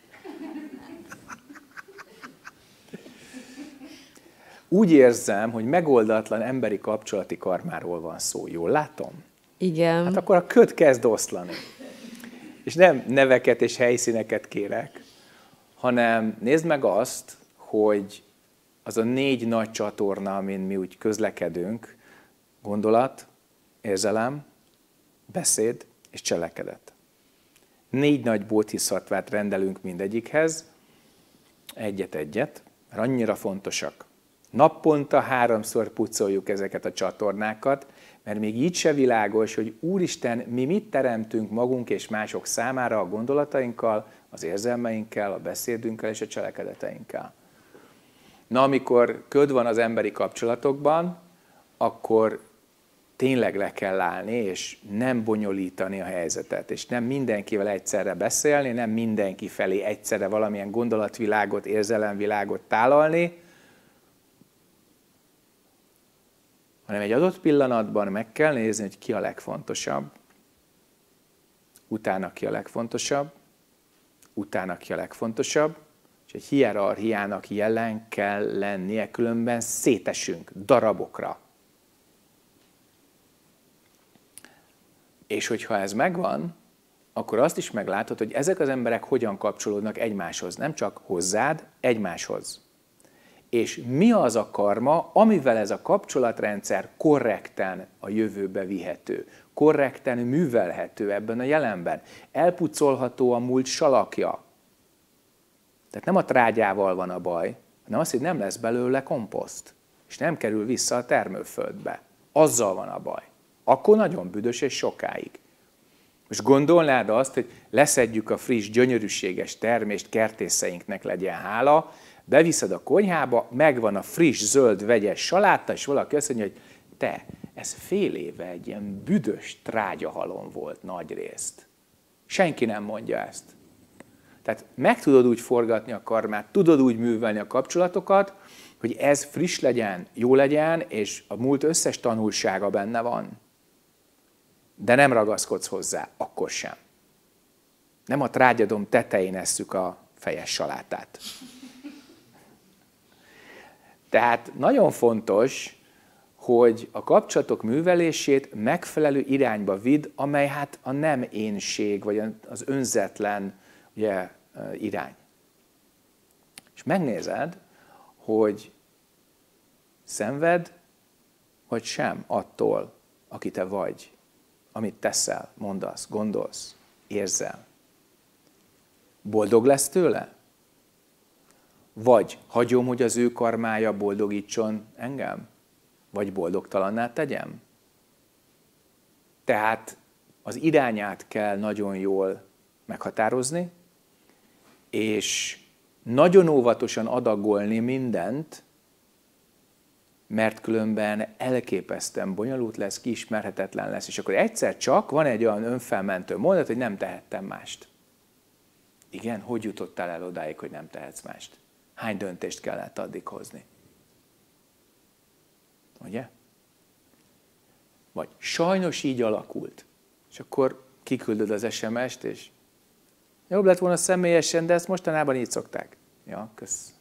Úgy érzem, hogy megoldatlan emberi kapcsolati karmáról van szó. Jól látom? Igen. Hát akkor a köd kezd oszlani. És nem neveket és helyszíneket kérek, hanem nézd meg azt, hogy az a négy nagy csatorna, amin mi úgy közlekedünk, gondolat, érzelem, beszéd és cselekedet. Négy nagy bodhisattvát rendelünk mindegyikhez, egyet-egyet, mert annyira fontosak. Naponta háromszor pucoljuk ezeket a csatornákat, mert még így se világos, hogy Úristen, mi mit teremtünk magunk és mások számára a gondolatainkkal, az érzelmeinkkel, a beszédünkkel és a cselekedeteinkkel. Na, amikor köd van az emberi kapcsolatokban, akkor tényleg le kell állni, és nem bonyolítani a helyzetet, és nem mindenkivel egyszerre beszélni, nem mindenki felé egyszerre valamilyen gondolatvilágot, érzelemvilágot tálalni, hanem egy adott pillanatban meg kell nézni, hogy ki a legfontosabb, utána ki a legfontosabb, utána ki a legfontosabb, és egy hierarchiának jelen kell lennie, különben szétesünk darabokra. És hogyha ez megvan, akkor azt is meglátod, hogy ezek az emberek hogyan kapcsolódnak egymáshoz, nem csak hozzád, egymáshoz. És mi az a karma, amivel ez a kapcsolatrendszer korrekten a jövőbe vihető, korrekten művelhető ebben a jelenben. Elpucolható a múlt salakja. Tehát nem a trágyával van a baj, hanem az, hogy nem lesz belőle komposzt, és nem kerül vissza a termőföldbe. Azzal van a baj. Akkor nagyon büdös és sokáig. Most gondolnád azt, hogy leszedjük a friss, gyönyörűséges termést, kertészeinknek legyen hála, beviszed a konyhába, megvan a friss, zöld, vegyes saláta, és valaki azt mondja, hogy te, ez fél éve egy ilyen büdös trágyahalom volt nagy részt. Senki nem mondja ezt. Tehát meg tudod úgy forgatni a karmát, tudod úgy művelni a kapcsolatokat, hogy ez friss legyen, jó legyen, és a múlt összes tanulsága benne van. De nem ragaszkodsz hozzá, akkor sem. Nem a trágyadom tetején esszük a fejes salátát. Tehát nagyon fontos, hogy a kapcsolatok művelését megfelelő irányba vidd, amely hát a nem énség, vagy az önzetlen ugye, irány. És megnézed, hogy szenved, vagy sem attól, aki te vagy, amit teszel, mondasz, gondolsz, érzel. Boldog lesz tőle? Vagy hagyom, hogy az ő karmája boldogítson engem? Vagy boldogtalanná tegyem? Tehát az irányát kell nagyon jól meghatározni, és nagyon óvatosan adagolni mindent, mert különben elképesztően bonyolult lesz, kiismerhetetlen lesz, és akkor egyszer csak van egy olyan önfelmentő mondat, hogy nem tehettem mást. Igen, hogy jutottál el odáig, hogy nem tehetsz mást? Hány döntést kellett addig hozni? Ugye? Vagy sajnos így alakult. És akkor kiküldöd az es em est, és jobb lett volna személyesen, de ezt mostanában így szokták. Ja, kösz.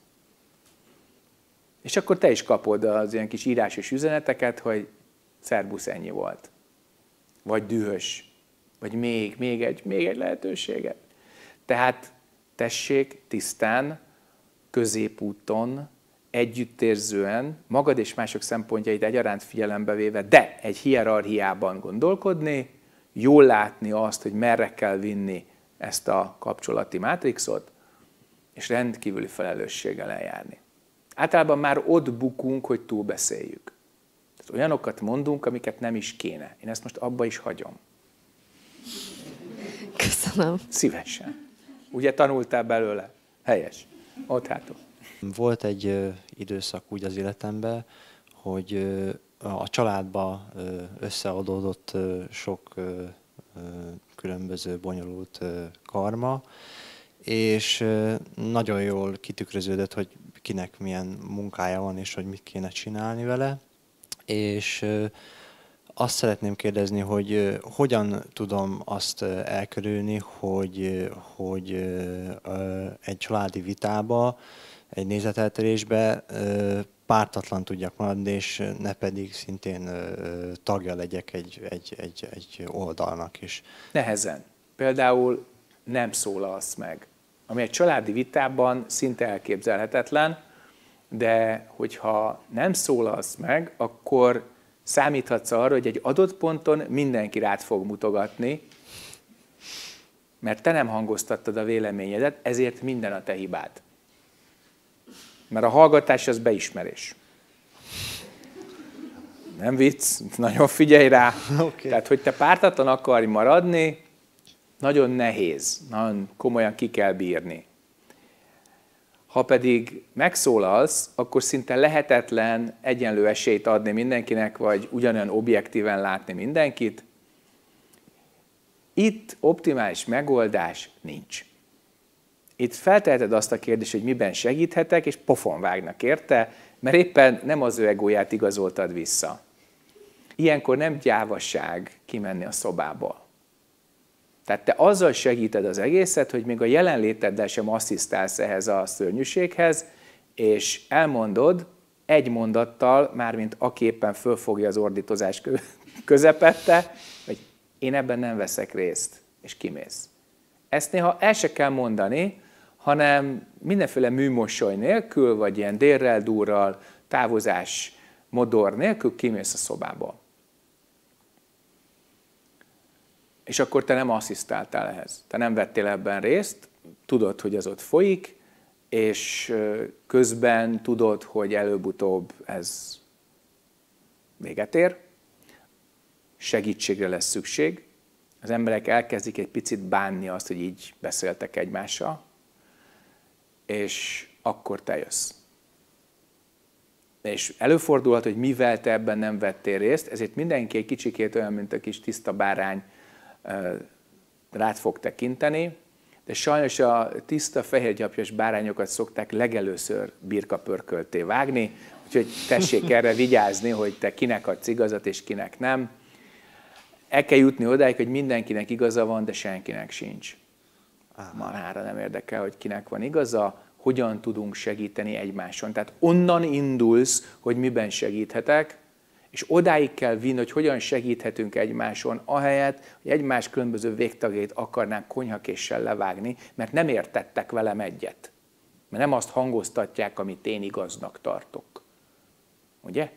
És akkor te is kapod az ilyen kis írásos üzeneteket, hogy szerbusz, ennyi volt. Vagy dühös. Vagy még, még egy, még egy lehetőséget. Tehát tessék tisztán, középúton, együttérzően, magad és mások szempontjait egyaránt figyelembe véve, de egy hierarchiában gondolkodni, jól látni azt, hogy merre kell vinni ezt a kapcsolati mátrixot, és rendkívüli felelősséggel eljárni. Általában már ott bukunk, hogy túlbeszéljük. Tehát olyanokat mondunk, amiket nem is kéne. Én ezt most abba is hagyom. Köszönöm. Szívesen. Ugye tanultál belőle? Helyes. Ott hátul. Volt egy ö, időszak úgy az életemben, hogy ö, a családba ö, összeadódott ö, sok ö, ö, különböző bonyolult ö, karma, és ö, nagyon jól kitükröződött, hogy kinek milyen munkája van, és hogy mit kéne csinálni vele. És ö, azt szeretném kérdezni, hogy ö, hogyan tudom azt ö, elkerülni, hogy, ö, hogy ö, egy családi vitába, egy nézeteltérésbe ö, pártatlan tudjak maradni, és ne pedig szintén ö, tagja legyek egy, egy, egy, egy oldalnak is. Nehezen. Például nem szólalsz meg. Ami egy családi vitában szinte elképzelhetetlen, de hogyha nem szólalsz meg, akkor számíthatsz arra, hogy egy adott ponton mindenki rád fog mutogatni, mert te nem hangoztattad a véleményedet, ezért minden a te hibád. Mert a hallgatás az beismerés. nem vicc, nagyon figyelj rá. Okay. Tehát, hogy te pártatlan akarj maradni, nagyon nehéz, nagyon komolyan ki kell bírni. Ha pedig megszólalsz, akkor szinte lehetetlen egyenlő esélyt adni mindenkinek, vagy ugyanolyan objektíven látni mindenkit. Itt optimális megoldás nincs. Itt felteheted azt a kérdést, hogy miben segíthetek, és pofon vágnak érte, mert éppen nem az ő egóját igazoltad vissza. Ilyenkor nem gyávasság kimenni a szobából. Tehát te azzal segíted az egészet, hogy még a jelenléteddel sem asszisztálsz ehhez a szörnyűséghez, és elmondod egy mondattal, mármint aki éppen fölfogja az ordítozás közepette, hogy én ebben nem veszek részt, és kimész. Ezt néha el se kell mondani, hanem mindenféle műmosoly nélkül, vagy ilyen dérrel, dúrral, távozás, modor nélkül kimész a szobából. És akkor te nem asszisztáltál ehhez. Te nem vettél ebben részt, tudod, hogy az ott folyik, és közben tudod, hogy előbb-utóbb ez véget ér, segítségre lesz szükség. Az emberek elkezdik egy picit bánni azt, hogy így beszéltek egymással, és akkor te jössz. És előfordulhat, hogy mivel te ebben nem vettél részt, ezért mindenki egy kicsikét olyan, mint a kis tiszta bárány, rád fog tekinteni, de sajnos a tiszta fehérgyapjas bárányokat szokták legelőször birkapörkölté vágni, úgyhogy tessék erre vigyázni, hogy te kinek adsz igazat és kinek nem. El kell jutni odáig, hogy mindenkinek igaza van, de senkinek sincs. Marhára nem érdekel, hogy kinek van igaza, hogyan tudunk segíteni egymáson. Tehát onnan indulsz, hogy miben segíthetek, és odáig kell vinni, hogy hogyan segíthetünk egymáson, ahelyett, hogy egymás különböző végtagjait akarnánk konyhakéssel levágni, mert nem értettek velem egyet. Mert nem azt hangoztatják, amit én igaznak tartok. Ugye?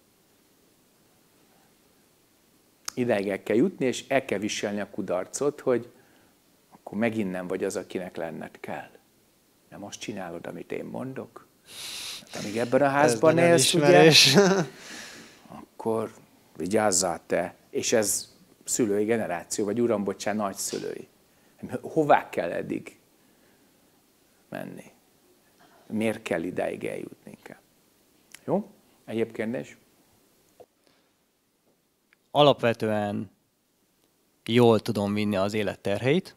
Ideig el kell jutni, és el kell viselni a kudarcot, hogy akkor megint nem vagy az, akinek lenned kell. Nem azt csinálod, amit én mondok. Hát, amíg ebben a házban élsz, ugye, akkor vigyázzál te. És ez szülői generáció, vagy uram, bocsán, nagyszülői. Hová kell eddig menni? Miért kell idáig eljutni kell? Jó? Egyéb kérdés? Alapvetően jól tudom vinni az élet terheit,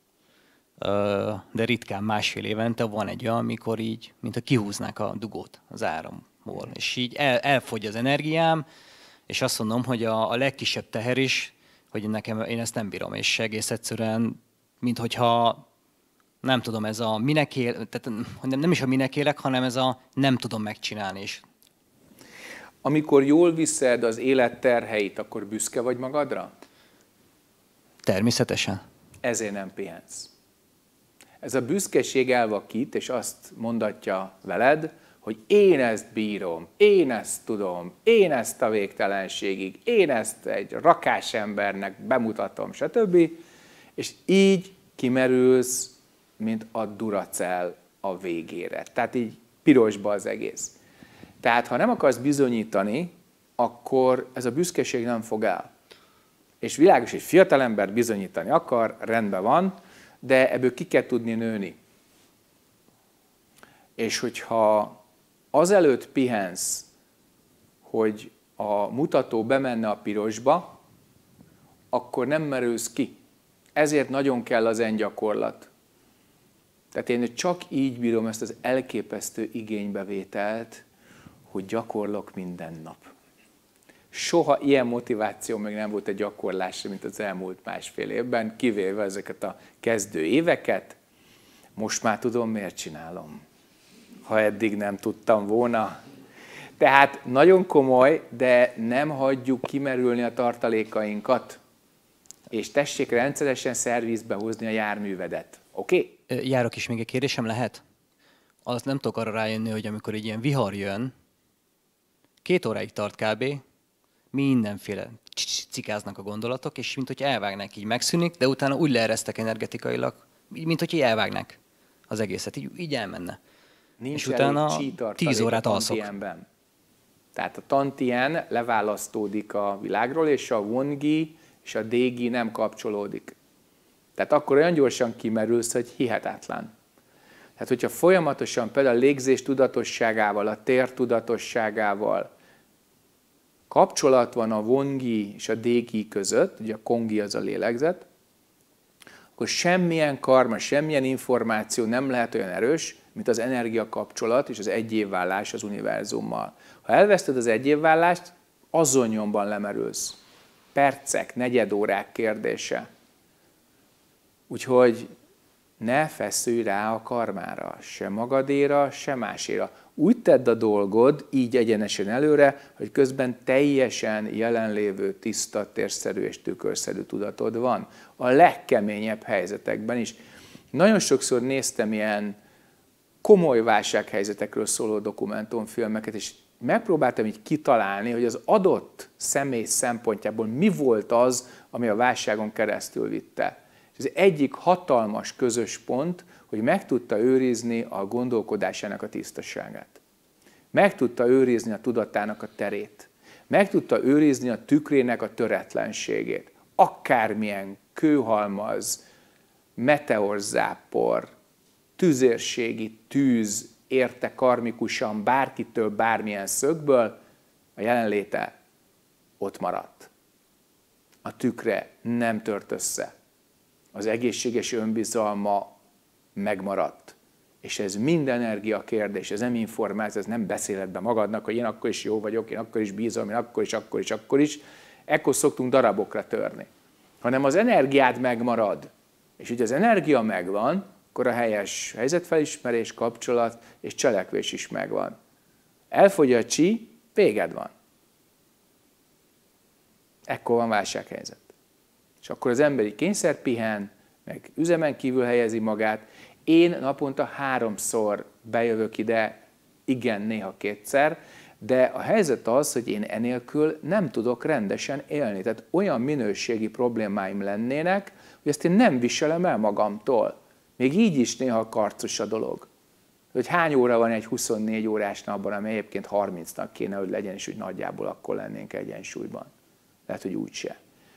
de ritkán másfél évente van egy olyan, amikor így, mint ha kihúznák a dugót az áramból, és így el, elfogy az energiám, és azt mondom, hogy a, a legkisebb teher is, hogy nekem, én ezt nem bírom, és egész egyszerűen, mint hogyha nem tudom, ez a minek él, tehát nem, nem is a minek élek, hanem ez a nem tudom megcsinálni is. Amikor jól viszed az élet terheit, akkor büszke vagy magadra? Természetesen. Ezért nem pihensz. Ez a büszkeség elvakít, és azt mondatja veled, hogy én ezt bírom, én ezt tudom, én ezt a végtelenségig, én ezt egy rakás embernek bemutatom, stb. És így kimerülsz, mint a Duracell a végére. Tehát így pirosba az egész. Tehát ha nem akarsz bizonyítani, akkor ez a büszkeség nem fog el. És világos, hogy fiatalember bizonyítani akar, rendben van, de ebből ki kell tudni nőni. És hogyha azelőtt pihensz, hogy a mutató bemenne a pirosba, akkor nem merülsz ki. Ezért nagyon kell az zen-gyakorlat. Tehát én csak így bírom ezt az elképesztő igénybevételt, hogy gyakorlok minden nap. Soha ilyen motiváció még nem volt a gyakorlásra, mint az elmúlt másfél évben, kivéve ezeket a kezdő éveket. Most már tudom, miért csinálom, ha eddig nem tudtam volna. Tehát nagyon komoly, de nem hagyjuk kimerülni a tartalékainkat, és tessék rendszeresen szervizbe hozni a járművedet. Oké? Okay? Járok is, még egy kérdésem lehet? Azt nem tudok arra rájönni, hogy amikor egy ilyen vihar jön, két óráig tart kb., mindenféle cikáznak a gondolatok, és mint hogy elvágnák, így megszűnik, de utána úgy leeresztek energetikailag, mint hogy így elvágnák az egészet, így, így elmenne. Nincs és utána elég tíz órát alszok. ilyenben. Tehát a tantien leválasztódik a világról, és a wongi és a dégi nem kapcsolódik. Tehát akkor olyan gyorsan kimerülsz, hogy hihetetlen. Tehát, hogyha folyamatosan például a légzés tudatosságával, a tér tudatosságával kapcsolat van a wongi és a dégi között, ugye a kongi az a lélegzet, akkor semmilyen karma, semmilyen információ nem lehet olyan erős, mint az energiakapcsolat és az egyévvállás az univerzummal. Ha elveszted az egyévvállást, azon nyomban lemerülsz. Percek, negyedórák kérdése. Úgyhogy ne feszülj rá a karmára, se magadéra, se máséra. Úgy tedd a dolgod, így egyenesen előre, hogy közben teljesen jelenlévő, tiszta, térszerű és tükörszerű tudatod van. A legkeményebb helyzetekben is. Nagyon sokszor néztem ilyen komoly válsághelyzetekről szóló dokumentumfilmeket, és megpróbáltam így kitalálni, hogy az adott személy szempontjából mi volt az, ami a válságon keresztül vitte. És az egyik hatalmas közös pont, hogy meg tudta őrizni a gondolkodásának a tisztaságát. Meg tudta őrizni a tudatának a terét. Meg tudta őrizni a tükrének a töretlenségét. Akármilyen kőhalmaz, meteorzápor, tüzérségi tűz érte karmikusan bárkitől, bármilyen szögből, a jelenléte ott maradt. A tükre nem tört össze. Az egészséges önbizalma megmaradt. És ez mind energia kérdés, ez nem információ, ez nem beszéled be magadnak, hogy én akkor is jó vagyok, én akkor is bízom, én akkor is, akkor is, akkor is. Ekkor szoktunk darabokra törni. Hanem az energiád megmarad. És ugye az energia megvan, akkor a helyes helyzetfelismerés, kapcsolat és cselekvés is megvan. Elfogy a csi, véged van. Ekkor van válsághelyzet. És akkor az emberi kényszer pihen, meg üzemen kívül helyezi magát. Én naponta háromszor bejövök ide, igen, néha kétszer, de a helyzet az, hogy én enélkül nem tudok rendesen élni. Tehát olyan minőségi problémáim lennének, hogy ezt én nem viselem el magamtól. Még így is néha karcos a dolog. Hogy hány óra van egy huszonnégy órás napban, ami egyébként harmincnak kéne, hogy legyen, és úgy nagyjából akkor lennénk egyensúlyban. Lehet, hogy úgyse.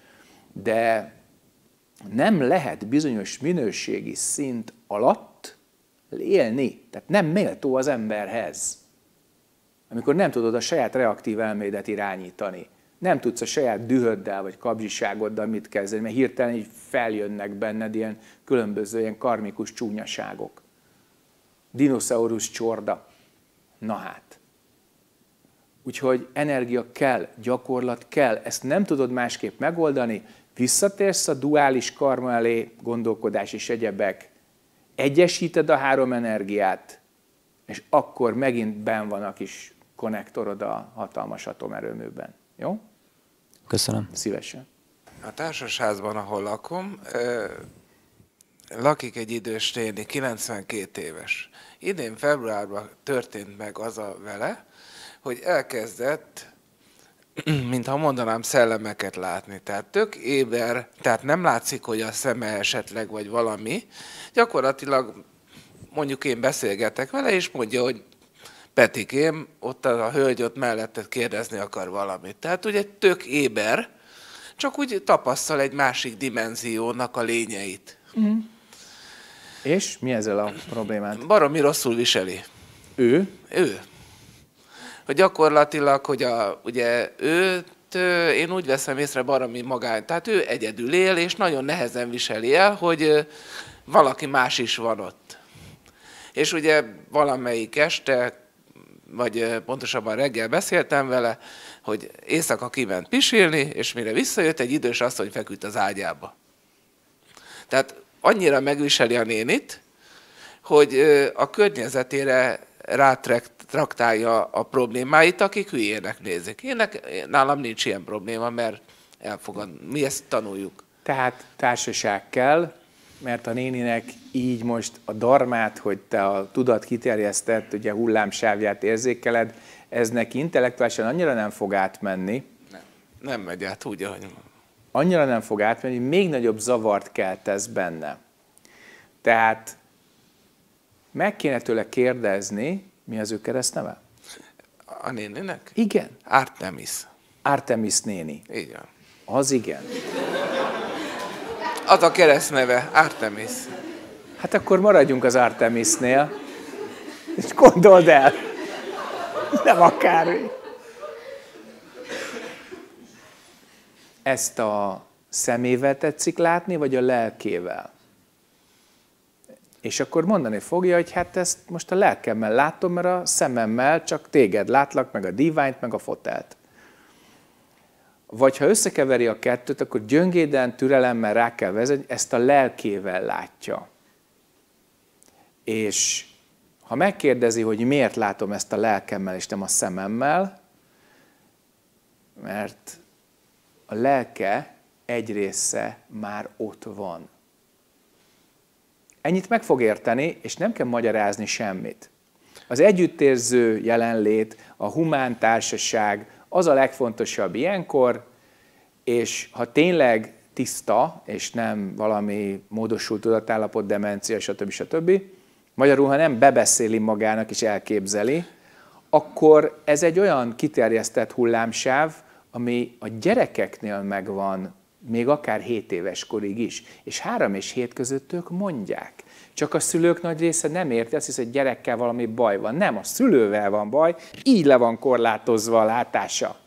De nem lehet bizonyos minőségi szint alatt élni. Tehát nem méltó az emberhez. Amikor nem tudod a saját reaktív elmédet irányítani. Nem tudsz a saját dühöddel vagy kapzsiságoddal mit kezdeni, mert hirtelen így feljönnek benned ilyen különböző ilyen karmikus csúnyaságok. Dinoszaurusz csorda. Na hát. Úgyhogy energia kell, gyakorlat kell. Ezt nem tudod másképp megoldani. Visszatérsz a duális karma elé, gondolkodás és egyebek. Egyesíted a három energiát, és akkor megint benn van a kis konnektorod a hatalmas atomerőműben. Jó? Köszönöm. Szívesen. A társasházban, ahol lakom, lakik egy idős néni, kilencvenkét éves. Idén februárban történt meg az a vele, hogy elkezdett, mintha mondanám, szellemeket látni. Tehát tök éber, tehát nem látszik, hogy a szeme esetleg vagy valami. Gyakorlatilag mondjuk én beszélgetek vele, és mondja, hogy Petikém, ott a hölgy ott melletted kérdezni akar valamit. Tehát ugye tök éber, csak úgy tapasztal egy másik dimenziónak a lényeit. Mm. És mi ezzel a problémát? Baromi rosszul viseli. Ő? Ő. Hogy gyakorlatilag, hogy a, ugye őt, én úgy veszem észre baromi magány, tehát ő egyedül él, és nagyon nehezen viseli el, hogy valaki más is van ott. És ugye valamelyik este, vagy pontosabban reggel beszéltem vele, hogy éjszaka kiment pisilni, és mire visszajött, egy idős asszony feküdt az ágyába. Tehát annyira megviseli a nénit, hogy a környezetére rátraktálja a problémáit, akik hülyének nézik. Én, nálam nincs ilyen probléma, mert elfogad. Mi ezt tanuljuk. Tehát társaság kell, mert a néninek így most a darmát, hogy te a tudat kiterjesztett, ugye hullámsávját érzékeled, ez neki intellektuálisan annyira nem fog átmenni. Nem, nem megy át úgy, ahogy... Annyira nem fog átmenni, hogy még nagyobb zavart keltesz benne. Tehát meg kéne tőle kérdezni, mi az ő keresztneve? A néninek? Igen. Artemis. Artemis néni. Így van. Az igen. Az a keresztneve, Artemis. Hát akkor maradjunk az Artemisnél. És gondold el. Nem akármi. Ezt a szemével tetszik látni, vagy a lelkével? És akkor mondani fogja, hogy hát ezt most a lelkemmel látom, mert a szememmel csak téged látlak, meg a diványt, meg a fotelt. Vagy ha összekeveri a kettőt, akkor gyöngéden, türelemmel rá kell vezetni, ezt a lelkével látja. És ha megkérdezi, hogy miért látom ezt a lelkemmel és nem a szememmel, mert a lelke egy része már ott van. Ennyit meg fog érteni, és nem kell magyarázni semmit. Az együttérző jelenlét, a humán társaság az a legfontosabb ilyenkor, és ha tényleg tiszta, és nem valami módosult tudatállapot, demencia, stb. stb., magyarul, ha nem bebeszéli magának és elképzeli, akkor ez egy olyan kiterjesztett hullámsáv, ami a gyerekeknél megvan, még akár hét éves korig is. És három és hét között ők mondják. Csak a szülők nagy része nem érti, azt hisz, hogy gyerekkel valami baj van. Nem, a szülővel van baj, így le van korlátozva a látása.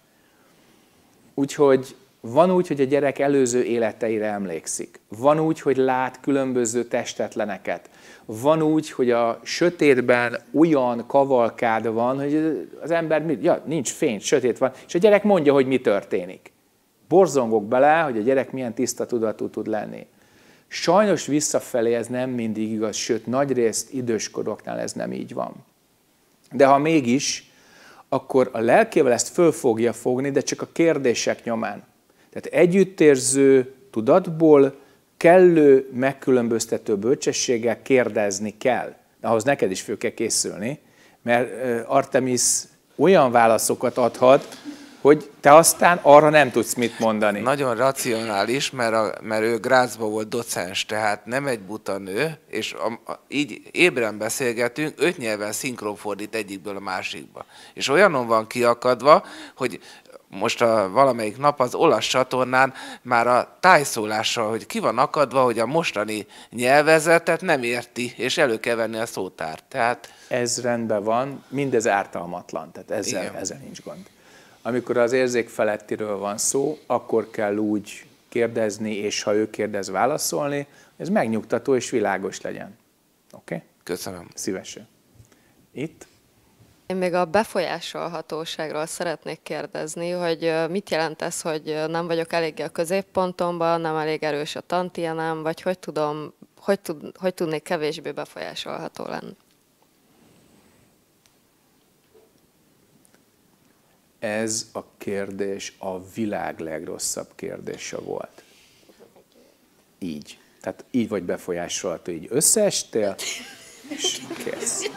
Úgyhogy van úgy, hogy a gyerek előző életeire emlékszik. Van úgy, hogy lát különböző testetleneket. Van úgy, hogy a sötétben olyan kavalkád van, hogy az ember, ja, nincs fény, sötét van, és a gyerek mondja, hogy mi történik. Borzongok bele, hogy a gyerek milyen tiszta tudatú tud lenni. Sajnos visszafelé ez nem mindig igaz, sőt, nagyrészt időskoroknál ez nem így van. De ha mégis, akkor a lelkével ezt föl fogja fogni, de csak a kérdések nyomán. Tehát együttérző tudatból kellő, megkülönböztető bölcsességgel kérdezni kell. De ahhoz neked is föl kell készülni, mert Artemis olyan válaszokat adhat, hogy te aztán arra nem tudsz mit mondani. Nagyon racionális, mert, a, mert ő Grazban volt docens, tehát nem egy buta nő, és a, a, így ébren beszélgetünk, öt nyelven szinkronfordít egyikből a másikba. És olyanon van kiakadva, hogy most a valamelyik nap az olasz csatornán már a tájszólással, hogy ki van akadva, hogy a mostani nyelvezetet nem érti, és elő kell venni a szótárt. Tehát... Ez rendben van, mindez ártalmatlan, tehát ezzel, ezzel nincs gond. Amikor az érzék felettiről van szó, akkor kell úgy kérdezni, és ha ő kérdez, válaszolni, ez megnyugtató és világos legyen. Oké? Okay? Köszönöm. Szívesen. Itt? Én még a befolyásolhatóságról szeretnék kérdezni, hogy mit jelent ez, hogy nem vagyok eléggé a középpontomban, nem elég erős a tantienem, vagy hogy tudom, hogy, tud, hogy tudnék kevésbé befolyásolható lenni? Ez a kérdés a világ legrosszabb kérdése volt. Így. Tehát így vagy befolyásolható, így összeestél, és kész.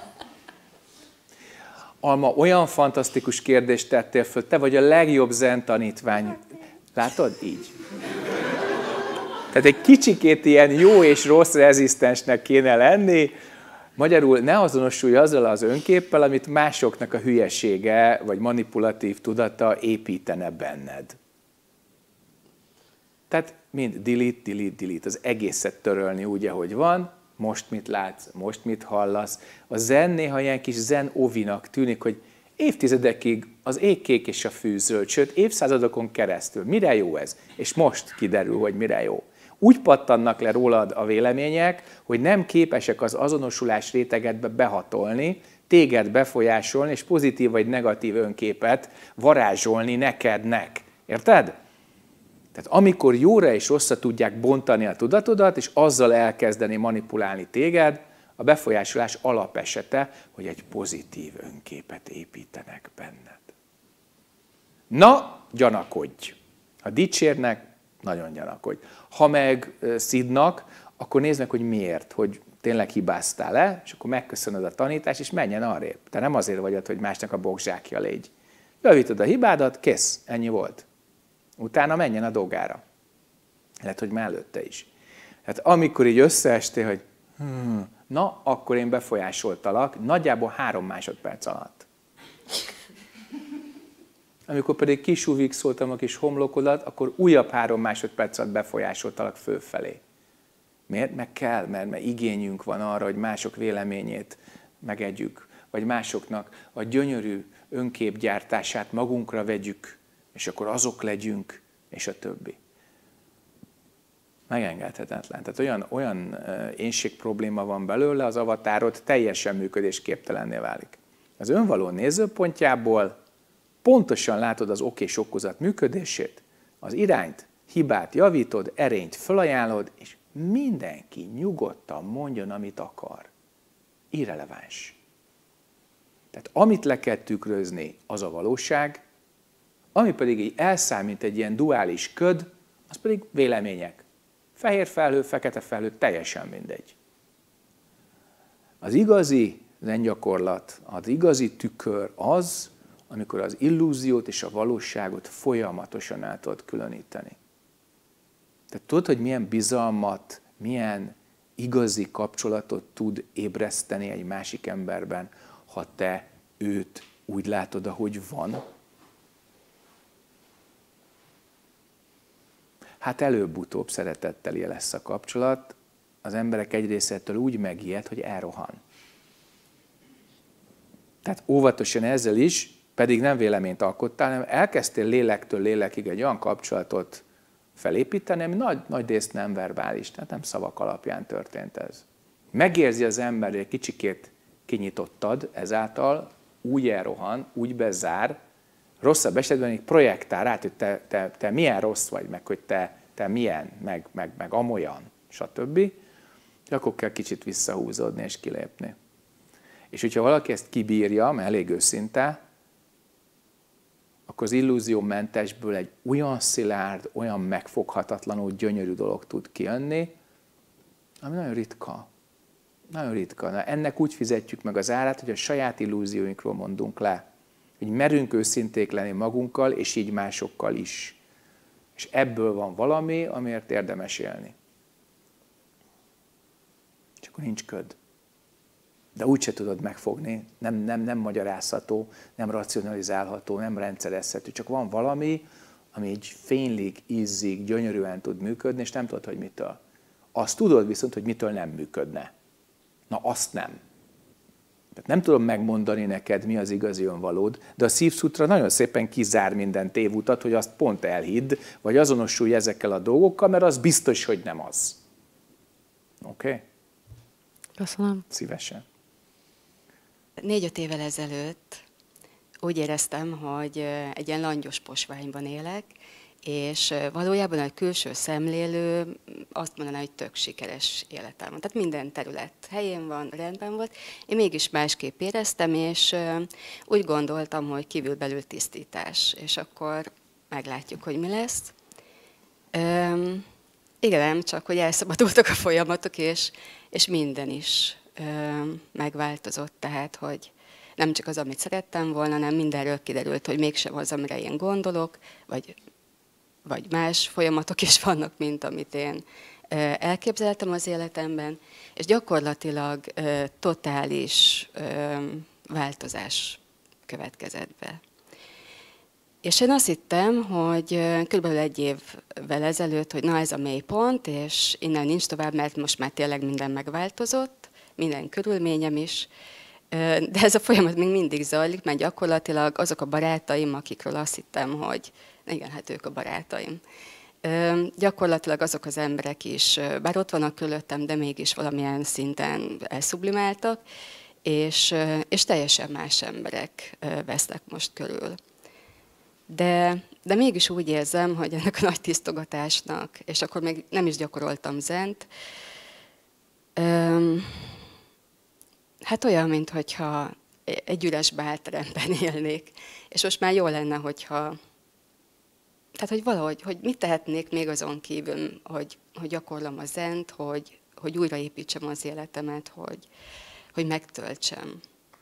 Alma, olyan fantasztikus kérdést tettél föl, te vagy a legjobb zen tanítvány. Látod? Így. Tehát egy kicsikét ilyen jó és rossz rezisztensnek kéne lenni. Magyarul ne azonosulj azzal az önképpel, amit másoknak a hülyesége vagy manipulatív tudata építene benned. Tehát mind delete, delete, delete. Az egészet törölni úgy, ahogy van. Most mit látsz, most mit hallasz. A zen néha ilyen kis zen ovinak tűnik, hogy évtizedekig az ég kék és a fű zöld, sőt évszázadokon keresztül. Mire jó ez? És most kiderül, hogy mire jó. Úgy pattannak le rólad a vélemények, hogy nem képesek az azonosulás rétegedbe behatolni, téged befolyásolni, és pozitív vagy negatív önképet varázsolni nekednek. Érted? Tehát amikor jóra és rosszra tudják bontani a tudatodat, és azzal elkezdeni manipulálni téged, a befolyásolás alapesete, hogy egy pozitív önképet építenek benned. Na, gyanakodj! Ha dicsérnek, nagyon gyanakodj. Ha meg szidnak, akkor nézd meg, hogy miért, hogy tényleg hibáztál-e, és akkor megköszönöd a tanítást, és menjen arrébb. Te nem azért vagy ott, hogy másnak a bokzsákja légy. Javítod a hibádat, kész, ennyi volt. Utána menjen a dolgára. Lehet, hogy már előtte is. Hát amikor így összeestél, hogy hmm, na, akkor én befolyásoltalak, nagyjából három másodperc alatt. amikor pedig kisúvigszoltam a kis homlokodat, akkor újabb három másodperc alatt befolyásoltalak fölfelé. Miért? Meg kell, mert, mert igényünk van arra, hogy mások véleményét megegyük, vagy másoknak a gyönyörű önképgyártását magunkra vegyük, és akkor azok legyünk, és a többi. Megengedhetetlen. Tehát olyan, olyan énség probléma van belőle, az avatárod teljesen működésképtelenné válik. Az önvaló nézőpontjából pontosan látod az ok és okozat működését, az irányt, hibát javítod, erényt felajánlod, és mindenki nyugodtan mondjon, amit akar. Irreleváns. Tehát amit le kell tükrözni, az a valóság, ami pedig így elszáll, mint egy ilyen duális köd, az pedig vélemények. Fehér felhő, fekete felhő, teljesen mindegy. Az igazi zengyakorlat, az igazi tükör az, amikor az illúziót és a valóságot folyamatosan el tudod különíteni. Tehát tudod, hogy milyen bizalmat, milyen igazi kapcsolatot tud ébreszteni egy másik emberben, ha te őt úgy látod, ahogy van? Hát előbb-utóbb szeretetteli lesz a kapcsolat, az emberek egy részétől úgy megijed, hogy elrohan. Tehát óvatosan ezzel is, pedig nem véleményt alkottál, hanem elkezdtél lélektől lélekig egy olyan kapcsolatot felépíteni, ami nagy, nagy részt nem verbális, tehát nem szavak alapján történt ez. Megérzi az ember, hogy egy kicsikét kinyitottad, ezáltal úgy elrohan, úgy bezár, rosszabb esetben még projektál rá, hogy te, te, te milyen rossz vagy, meg hogy te, te milyen, meg, meg, meg amolyan, stb. Akkor kell kicsit visszahúzódni és kilépni. És hogyha valaki ezt kibírja, mert elég őszinte, akkor az illúziómentesből egy olyan szilárd, olyan megfoghatatlanul gyönyörű dolog tud kijönni, ami nagyon ritka. Nagyon ritka. Na, ennek úgy fizetjük meg az árát, hogy a saját illúzióinkról mondunk le. Hogy merünk őszinték lenni magunkkal, és így másokkal is. És ebből van valami, amiért érdemes élni. És akkor nincs köd. De úgyse tudod megfogni, nem, nem, nem magyarázható, nem racionalizálható, nem rendszerezhető, csak van valami, ami így fénylik, ízzik, gyönyörűen tud működni, és nem tudod, hogy mitől. Azt tudod viszont, hogy mitől nem működne. Na azt nem. Tehát nem tudom megmondani neked, mi az igazi önvalód, de a szívszutra nagyon szépen kizár minden tévutat, hogy azt pont elhidd, vagy azonosulj ezekkel a dolgokkal, mert az biztos, hogy nem az. Oké? Okay? Köszönöm. Szívesen. Négy-öt évvel ezelőtt úgy éreztem, hogy egy ilyen langyos posványban élek, és valójában a külső szemlélő azt mondaná, hogy tök sikeres életem van. Tehát minden terület helyén van, rendben volt. Én mégis másképp éreztem, és úgy gondoltam, hogy kívülbelül tisztítás, és akkor meglátjuk, hogy mi lesz. Üm, igen, csak hogy elszabadultak a folyamatok, és, és minden is üm, megváltozott, tehát, hogy nem csak az, amit szerettem volna, hanem mindenről kiderült, hogy mégsem az, amire én gondolok, vagy vagy más folyamatok is vannak, mint amit én elképzeltem az életemben, és gyakorlatilag totális változás következett be. És én azt hittem, hogy körülbelül egy évvel ezelőtt, hogy na ez a mélypont, és innen nincs tovább, mert most már tényleg minden megváltozott, minden körülményem is, de ez a folyamat még mindig zajlik, mert gyakorlatilag azok a barátaim, akikről azt hittem, hogy igen, hát ők a barátaim. Ö, gyakorlatilag azok az emberek is, bár ott vannak körülöttem, de mégis valamilyen szinten elszublimáltak, és, és teljesen más emberek vesznek most körül. De, de mégis úgy érzem, hogy ennek a nagy tisztogatásnak, és akkor még nem is gyakoroltam zent, ö, hát olyan, mintha egy üres bálteremben élnék. És most már jó lenne, hogyha Tehát, hogy valahogy, hogy mit tehetnék még azon kívül, hogy, hogy gyakorlom a zent, hogy, hogy újraépítsem az életemet, hogy, hogy megtöltsem.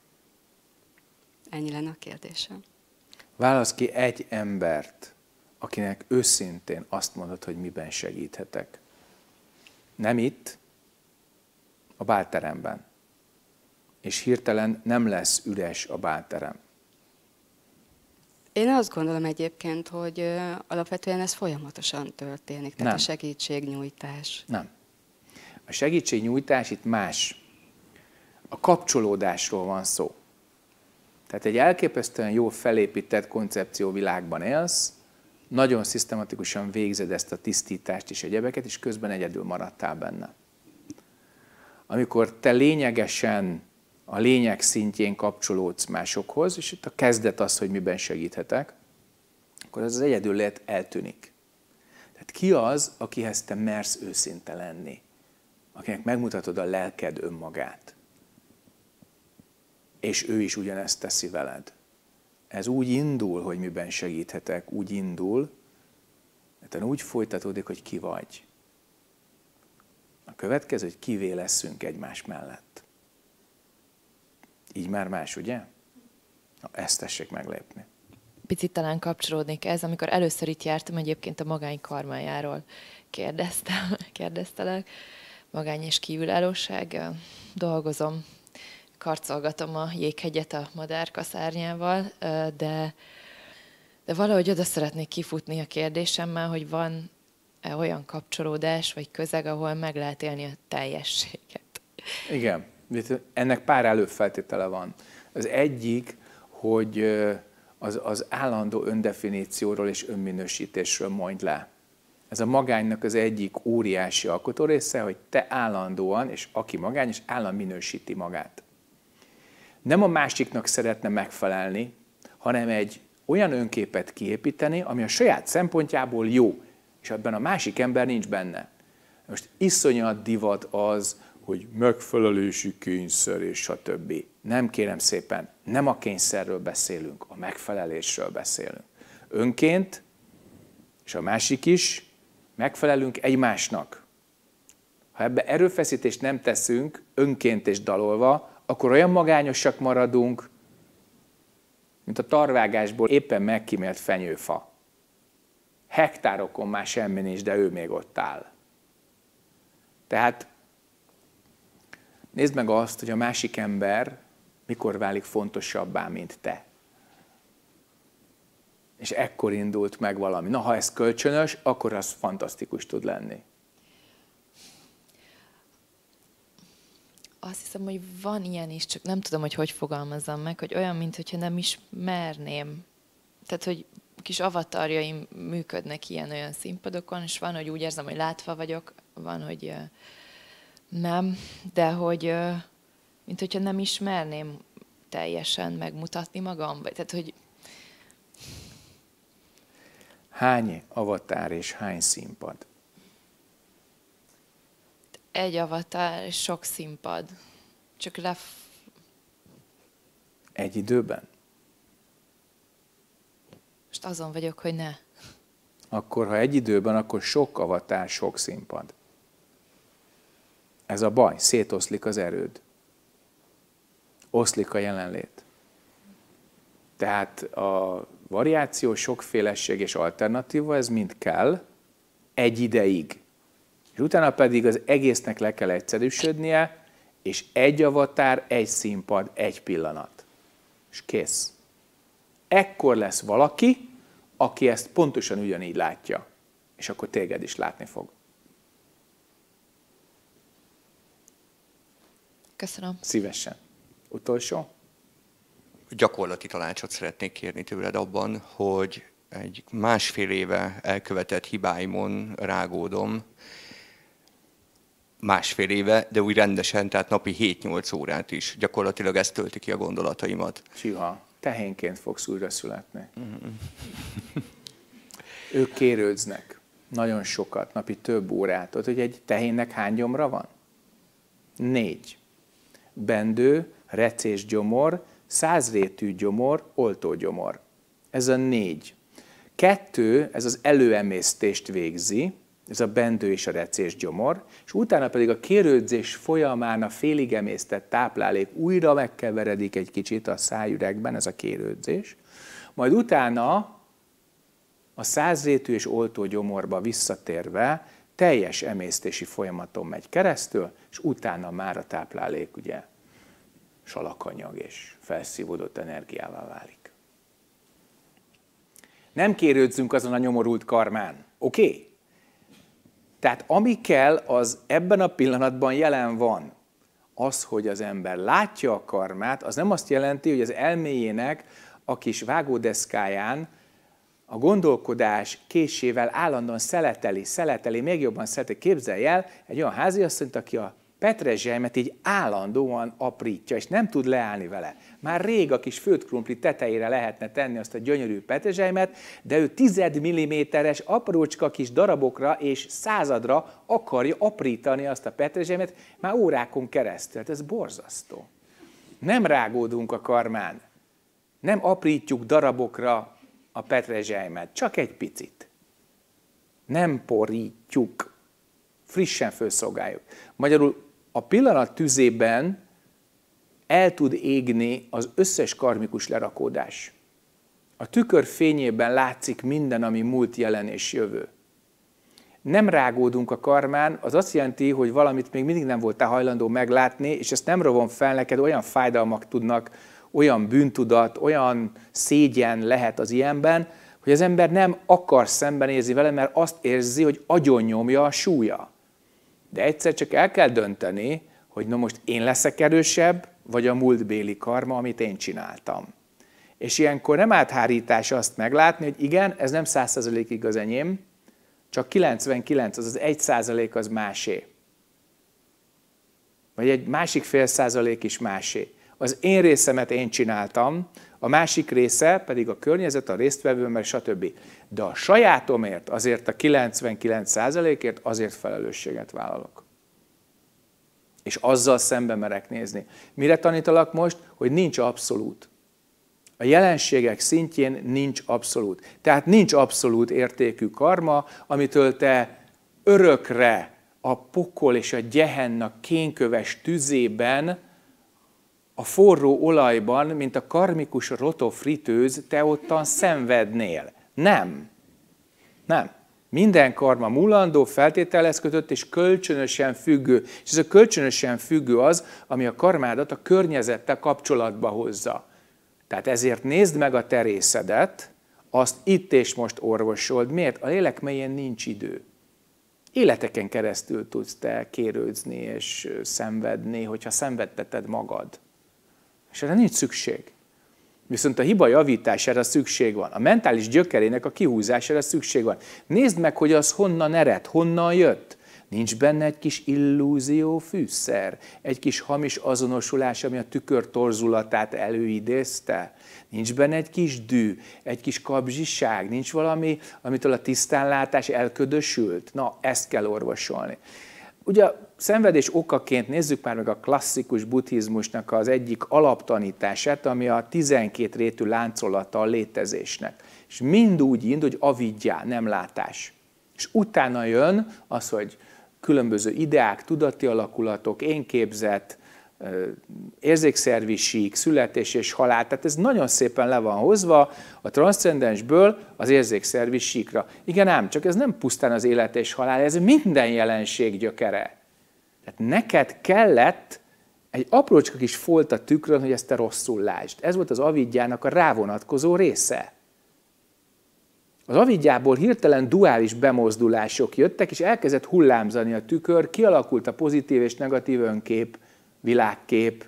Ennyi lenne a kérdésem. Válasz ki egy embert, akinek őszintén azt mondod, hogy miben segíthetek. Nem itt, a bálteremben. És hirtelen nem lesz üres a bálterem. Én azt gondolom egyébként, hogy ö, alapvetően ez folyamatosan történik, tehát Nem. a segítségnyújtás. Nem. A segítségnyújtás itt más. A kapcsolódásról van szó. Tehát egy elképesztően jól felépített koncepcióvilágban élsz, nagyon szisztematikusan végzed ezt a tisztítást és egyebeket, és közben egyedül maradtál benne. Amikor te lényegesen a lényeg szintjén kapcsolódsz másokhoz, és itt a kezdet az, hogy miben segíthetek, akkor az az egyedüllét eltűnik. Tehát ki az, akihez te mersz őszinte lenni? Akinek megmutatod a lelked önmagát. És ő is ugyanezt teszi veled. Ez úgy indul, hogy miben segíthetek, úgy indul, mert úgy folytatódik, hogy ki vagy. A következő, hogy kivé leszünk egymás mellett. Így már más, ugye? Na, ezt tessék meglépni. Picit talán kapcsolódnék ez, amikor először itt jártam, egyébként a magány karmájáról kérdeztem, kérdeztelek. Magány és kívülállóság, dolgozom, karcolgatom a jéghegyet a madárka szárnyával, de, de valahogy oda szeretnék kifutni a kérdésemmel, hogy van olyan kapcsolódás vagy közeg, ahol meg lehet élni a teljességet. Igen, ennek pár előfeltétele van. Az egyik, hogy az, az állandó öndefinícióról és önminősítésről mondj le. Ez a magánynak az egyik óriási alkotó része, hogy te állandóan, és aki magány, és állandóan minősíti magát. Nem a másiknak szeretne megfelelni, hanem egy olyan önképet kiépíteni, ami a saját szempontjából jó, és ebben a másik ember nincs benne. Most iszonyat divat az, hogy megfelelési kényszer és stb. Nem, kérem szépen, nem a kényszerről beszélünk, a megfelelésről beszélünk. Önként, és a másik is, megfelelünk egymásnak. Ha ebbe erőfeszítést nem teszünk, önként és dalolva, akkor olyan magányosak maradunk, mint a tarvágásból éppen megkímélt fenyőfa. Hektárokon már semmi nincs, de ő még ott áll. Tehát nézd meg azt, hogy a másik ember mikor válik fontosabbá, mint te. És ekkor indult meg valami. Na, ha ez kölcsönös, akkor az fantasztikus tud lenni. Azt hiszem, hogy van ilyen is, csak nem tudom, hogy hogy fogalmazzam meg, hogy olyan, mintha nem ismerném. Tehát, hogy kis avatarjaim működnek ilyen-olyan színpadokon, és van, hogy úgy érzem, hogy látva vagyok, van, hogy nem, de hogy mint hogyha nem ismerném teljesen megmutatni magam. Tehát, hogy Hány avatár és hány színpad? egy avatár és sok színpad. Csak le... Egy időben? Most azon vagyok, hogy ne. Akkor, ha egy időben, akkor sok avatár, sok színpad. Ez a baj, szétoszlik az erőd. Oszlik a jelenlét. Tehát a variáció, sokféleség és alternatíva, ez mind kell egy ideig. És utána pedig az egésznek le kell egyszerűsödnie, és egy avatár, egy színpad, egy pillanat. És kész. Ekkor lesz valaki, aki ezt pontosan ugyanígy látja. És akkor téged is látni fog. Köszönöm. Szívesen. Utolsó? Gyakorlati tanácsot szeretnék kérni tőled abban, hogy egy másfél éve elkövetett hibáimon rágódom, másfél éve, de úgy rendesen, tehát napi hét-nyolc órát is. Gyakorlatilag ez tölti ki a gondolataimat. Csiha, tehénként fogsz újra születni. Ők kérődznek nagyon sokat, napi több órát. Tudod, hogy egy tehénnek hány gyomra van? Négy. Bendő, recés gyomor, százrétű gyomor, oltógyomor. Ez a négy. Kettő, ez az előemésztést végzi, ez a bendő és a recés gyomor, és utána pedig a kérődzés folyamán a félig emésztett táplálék újra megkeveredik egy kicsit a szájüregben, ez a kérődzés, majd utána a százrétű és oltógyomorba visszatérve teljes emésztési folyamaton megy keresztül, és utána már a táplálék ugye salakanyag és felszívódott energiává válik. Nem kérődzünk azon a nyomorult karmán. Oké? Okay? Tehát ami kell, az ebben a pillanatban jelen van. Az, hogy az ember látja a karmát, az nem azt jelenti, hogy az elméjének a kis vágódeszkáján a gondolkodás készsével állandóan szeleteli, szeleteli, még jobban szeleteli. Képzelj el egy olyan háziasszonyt, aki a petrezselymet így állandóan aprítja, és nem tud leállni vele. Már rég a kis főtt krumpli tetejére lehetne tenni azt a gyönyörű petrezselymet, de ő tized milliméteres aprócska kis darabokra és századra akarja aprítani azt a petrezselymet már órákon keresztül. Hát ez borzasztó. Nem rágódunk a karmán, nem aprítjuk darabokra a petrezselymet, csak egy picit. Nem porítjuk, frissen felszolgáljuk. Magyarul a pillanat tüzében el tud égni az összes karmikus lerakódás. A tükör fényében látszik minden, ami múlt, jelen és jövő. Nem rágódunk a karmán, az azt jelenti, hogy valamit még mindig nem voltál hajlandó meglátni, és ezt nem rovom fel neked, olyan fájdalmak tudnak, olyan bűntudat, olyan szégyen lehet az ilyenben, hogy az ember nem akar szembenézni vele, mert azt érzi, hogy agyonnyomja a súlya. De egyszer csak el kell dönteni, hogy na most én leszek erősebb, vagy a múltbéli karma, amit én csináltam. És ilyenkor nem áthárítás azt meglátni, hogy igen, ez nem száz százalékig az enyém, csak kilencvenkilenc, az az egy százalék az másé. Vagy egy másik fél százalék is másé. Az én részemet én csináltam, a másik része pedig a környezet, a résztvevő, mert stb. De a sajátomért, azért a kilencvenkilenc százalékért azért felelősséget vállalok. És azzal szembe merek nézni. Mire tanítalak most? Hogy nincs abszolút. A jelenségek szintjén nincs abszolút. Tehát nincs abszolút értékű karma, amitől te örökre a pokol és a gyehenna kénköves tüzében, a forró olajban, mint a karmikus rotofritőz, te ottan szenvednél. Nem. Nem. Minden karma múlandó, feltételhez kötött és kölcsönösen függő. És ez a kölcsönösen függő az, ami a karmádat a környezettel kapcsolatba hozza. Tehát ezért nézd meg a te részedet, azt itt és most orvosold. Miért? A lélek mélyén nincs idő. Életeken keresztül tudsz te kérődzni és szenvedni, hogyha szenvedteted magad. És erre nincs szükség. Viszont a hiba javítására szükség van. A mentális gyökerének a kihúzására szükség van. Nézd meg, hogy az honnan ered, honnan jött. Nincs benne egy kis illúzió fűszer, egy kis hamis azonosulás, ami a tükör torzulatát előidézte. Nincs benne egy kis dű, egy kis kapzsiság, nincs valami, amitől a tisztánlátás elködösült. Na, ezt kell orvosolni. Ugye a szenvedés okaként nézzük már meg a klasszikus buddhizmusnak az egyik alaptanítását, ami a tizenkét rétű láncolata a létezésnek. És mind úgy indul, hogy aviddja, nem látás. És utána jön az, hogy különböző ideák, tudati alakulatok, énképzet, érzékszervi sík, születés és halál. Tehát ez nagyon szépen le van hozva a transzcendensből az érzékszervi síkra. Igen ám, csak ez nem pusztán az élet és halál, ez minden jelenség gyökere. Tehát neked kellett egy aprócska kis folt a tükrön, hogy ezt te rosszul lásd. Ez volt az aviddjának a rávonatkozó része. Az aviddjából hirtelen duális bemozdulások jöttek, és elkezdett hullámzani a tükör, kialakult a pozitív és negatív önkép, világkép.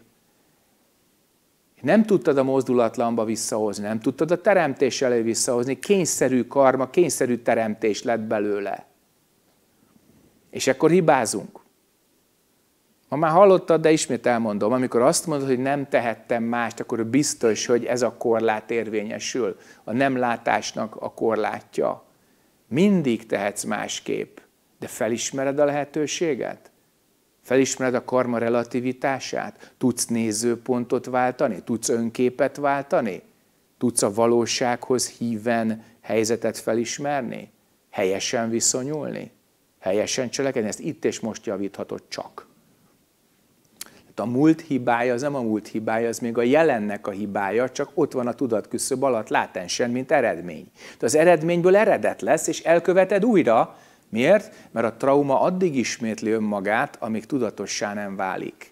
Nem tudtad a mozdulatlanba visszahozni, nem tudtad a teremtés elé visszahozni, kényszerű karma, kényszerű teremtés lett belőle. És ekkor hibázunk. Ma már hallottad, de ismét elmondom, amikor azt mondod, hogy nem tehettem mást, akkor biztos, hogy ez a korlát érvényesül. A nem látásnak a korlátja. Mindig tehetsz másképp, de felismered a lehetőséget? Felismered a karma relativitását? Tudsz nézőpontot váltani? Tudsz önképet váltani? Tudsz a valósághoz híven helyzetet felismerni? Helyesen viszonyulni? Helyesen cselekedni? Ezt itt és most javíthatod csak. A múlt hibája az nem a múlt hibája, az még a jelennek a hibája, csak ott van a tudatküszöb alatt látensen, mint eredmény. De az eredményből eredet lesz, és elköveted újra. Miért? Mert a trauma addig ismétli önmagát, amíg tudatossá nem válik.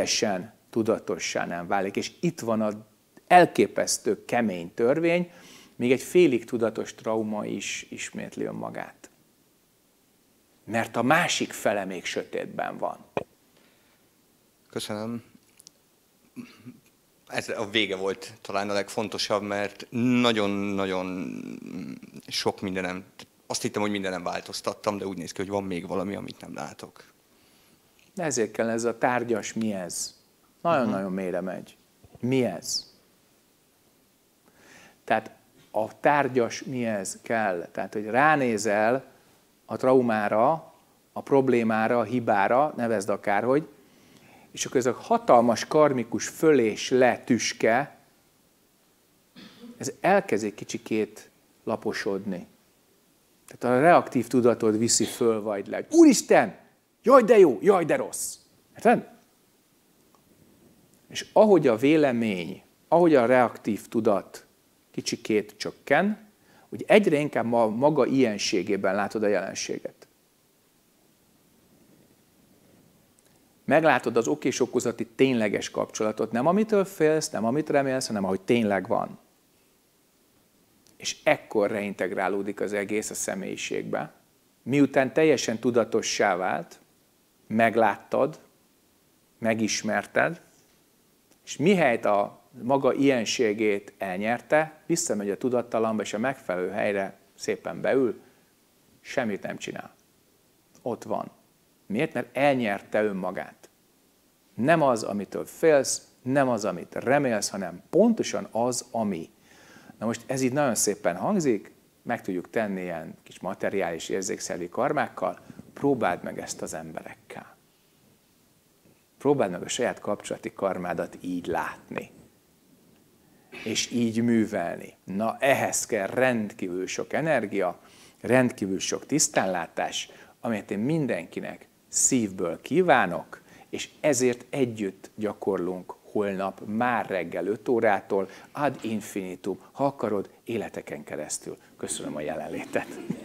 Teljesen tudatossá nem válik. És itt van az elképesztő kemény törvény, még egy félig tudatos trauma is ismétli önmagát. Mert a másik fele még sötétben van. Köszönöm. Ez a vége volt talán a legfontosabb, mert nagyon-nagyon sok mindenem, azt hittem, hogy mindenem változtattam, de úgy néz ki, hogy van még valami, amit nem látok. De ezért kell ez a tárgyas mi ez. Nagyon-nagyon uh-huh. mélyre megy. Mi ez? Tehát a tárgyas mi ez kell. Tehát, hogy ránézel a traumára, a problémára, a hibára, nevezd akárhogy, és akkor ez a hatalmas karmikus föl és le tüske, ez elkezd egy kicsikét laposodni. Tehát a reaktív tudatod viszi föl vagy le. Úristen! Jaj, de jó! Jaj, de rossz! Érted? És ahogy a vélemény, ahogy a reaktív tudat kicsikét csökken, úgy egyre inkább a maga ilyenségében látod a jelenséget. Meglátod az ok és okozati tényleges kapcsolatot, nem amitől félsz, nem amit remélsz, hanem ahogy tényleg van. És ekkor reintegrálódik az egész a személyiségbe. Miután teljesen tudatossá vált, megláttad, megismerted, és mihelyt a maga ilyenségét elnyerte, visszamegy a tudattalamba, és a megfelelő helyre szépen beül, semmit nem csinál. Ott van. Miért? Mert elnyerte önmagát. Nem az, amitől félsz, nem az, amit remélsz, hanem pontosan az, ami. Na most ez így nagyon szépen hangzik, meg tudjuk tenni ilyen kis materiális érzékszervi karmákkal, próbáld meg ezt az emberekkel. Próbáld meg a saját kapcsolati karmádat így látni. És így művelni. Na ehhez kell rendkívül sok energia, rendkívül sok tisztánlátás, amelyet én mindenkinek szívből kívánok, és ezért együtt gyakorlunk holnap már reggel öt órától ad infinitum, ha akarod, életeken keresztül. Köszönöm a jelenlétet.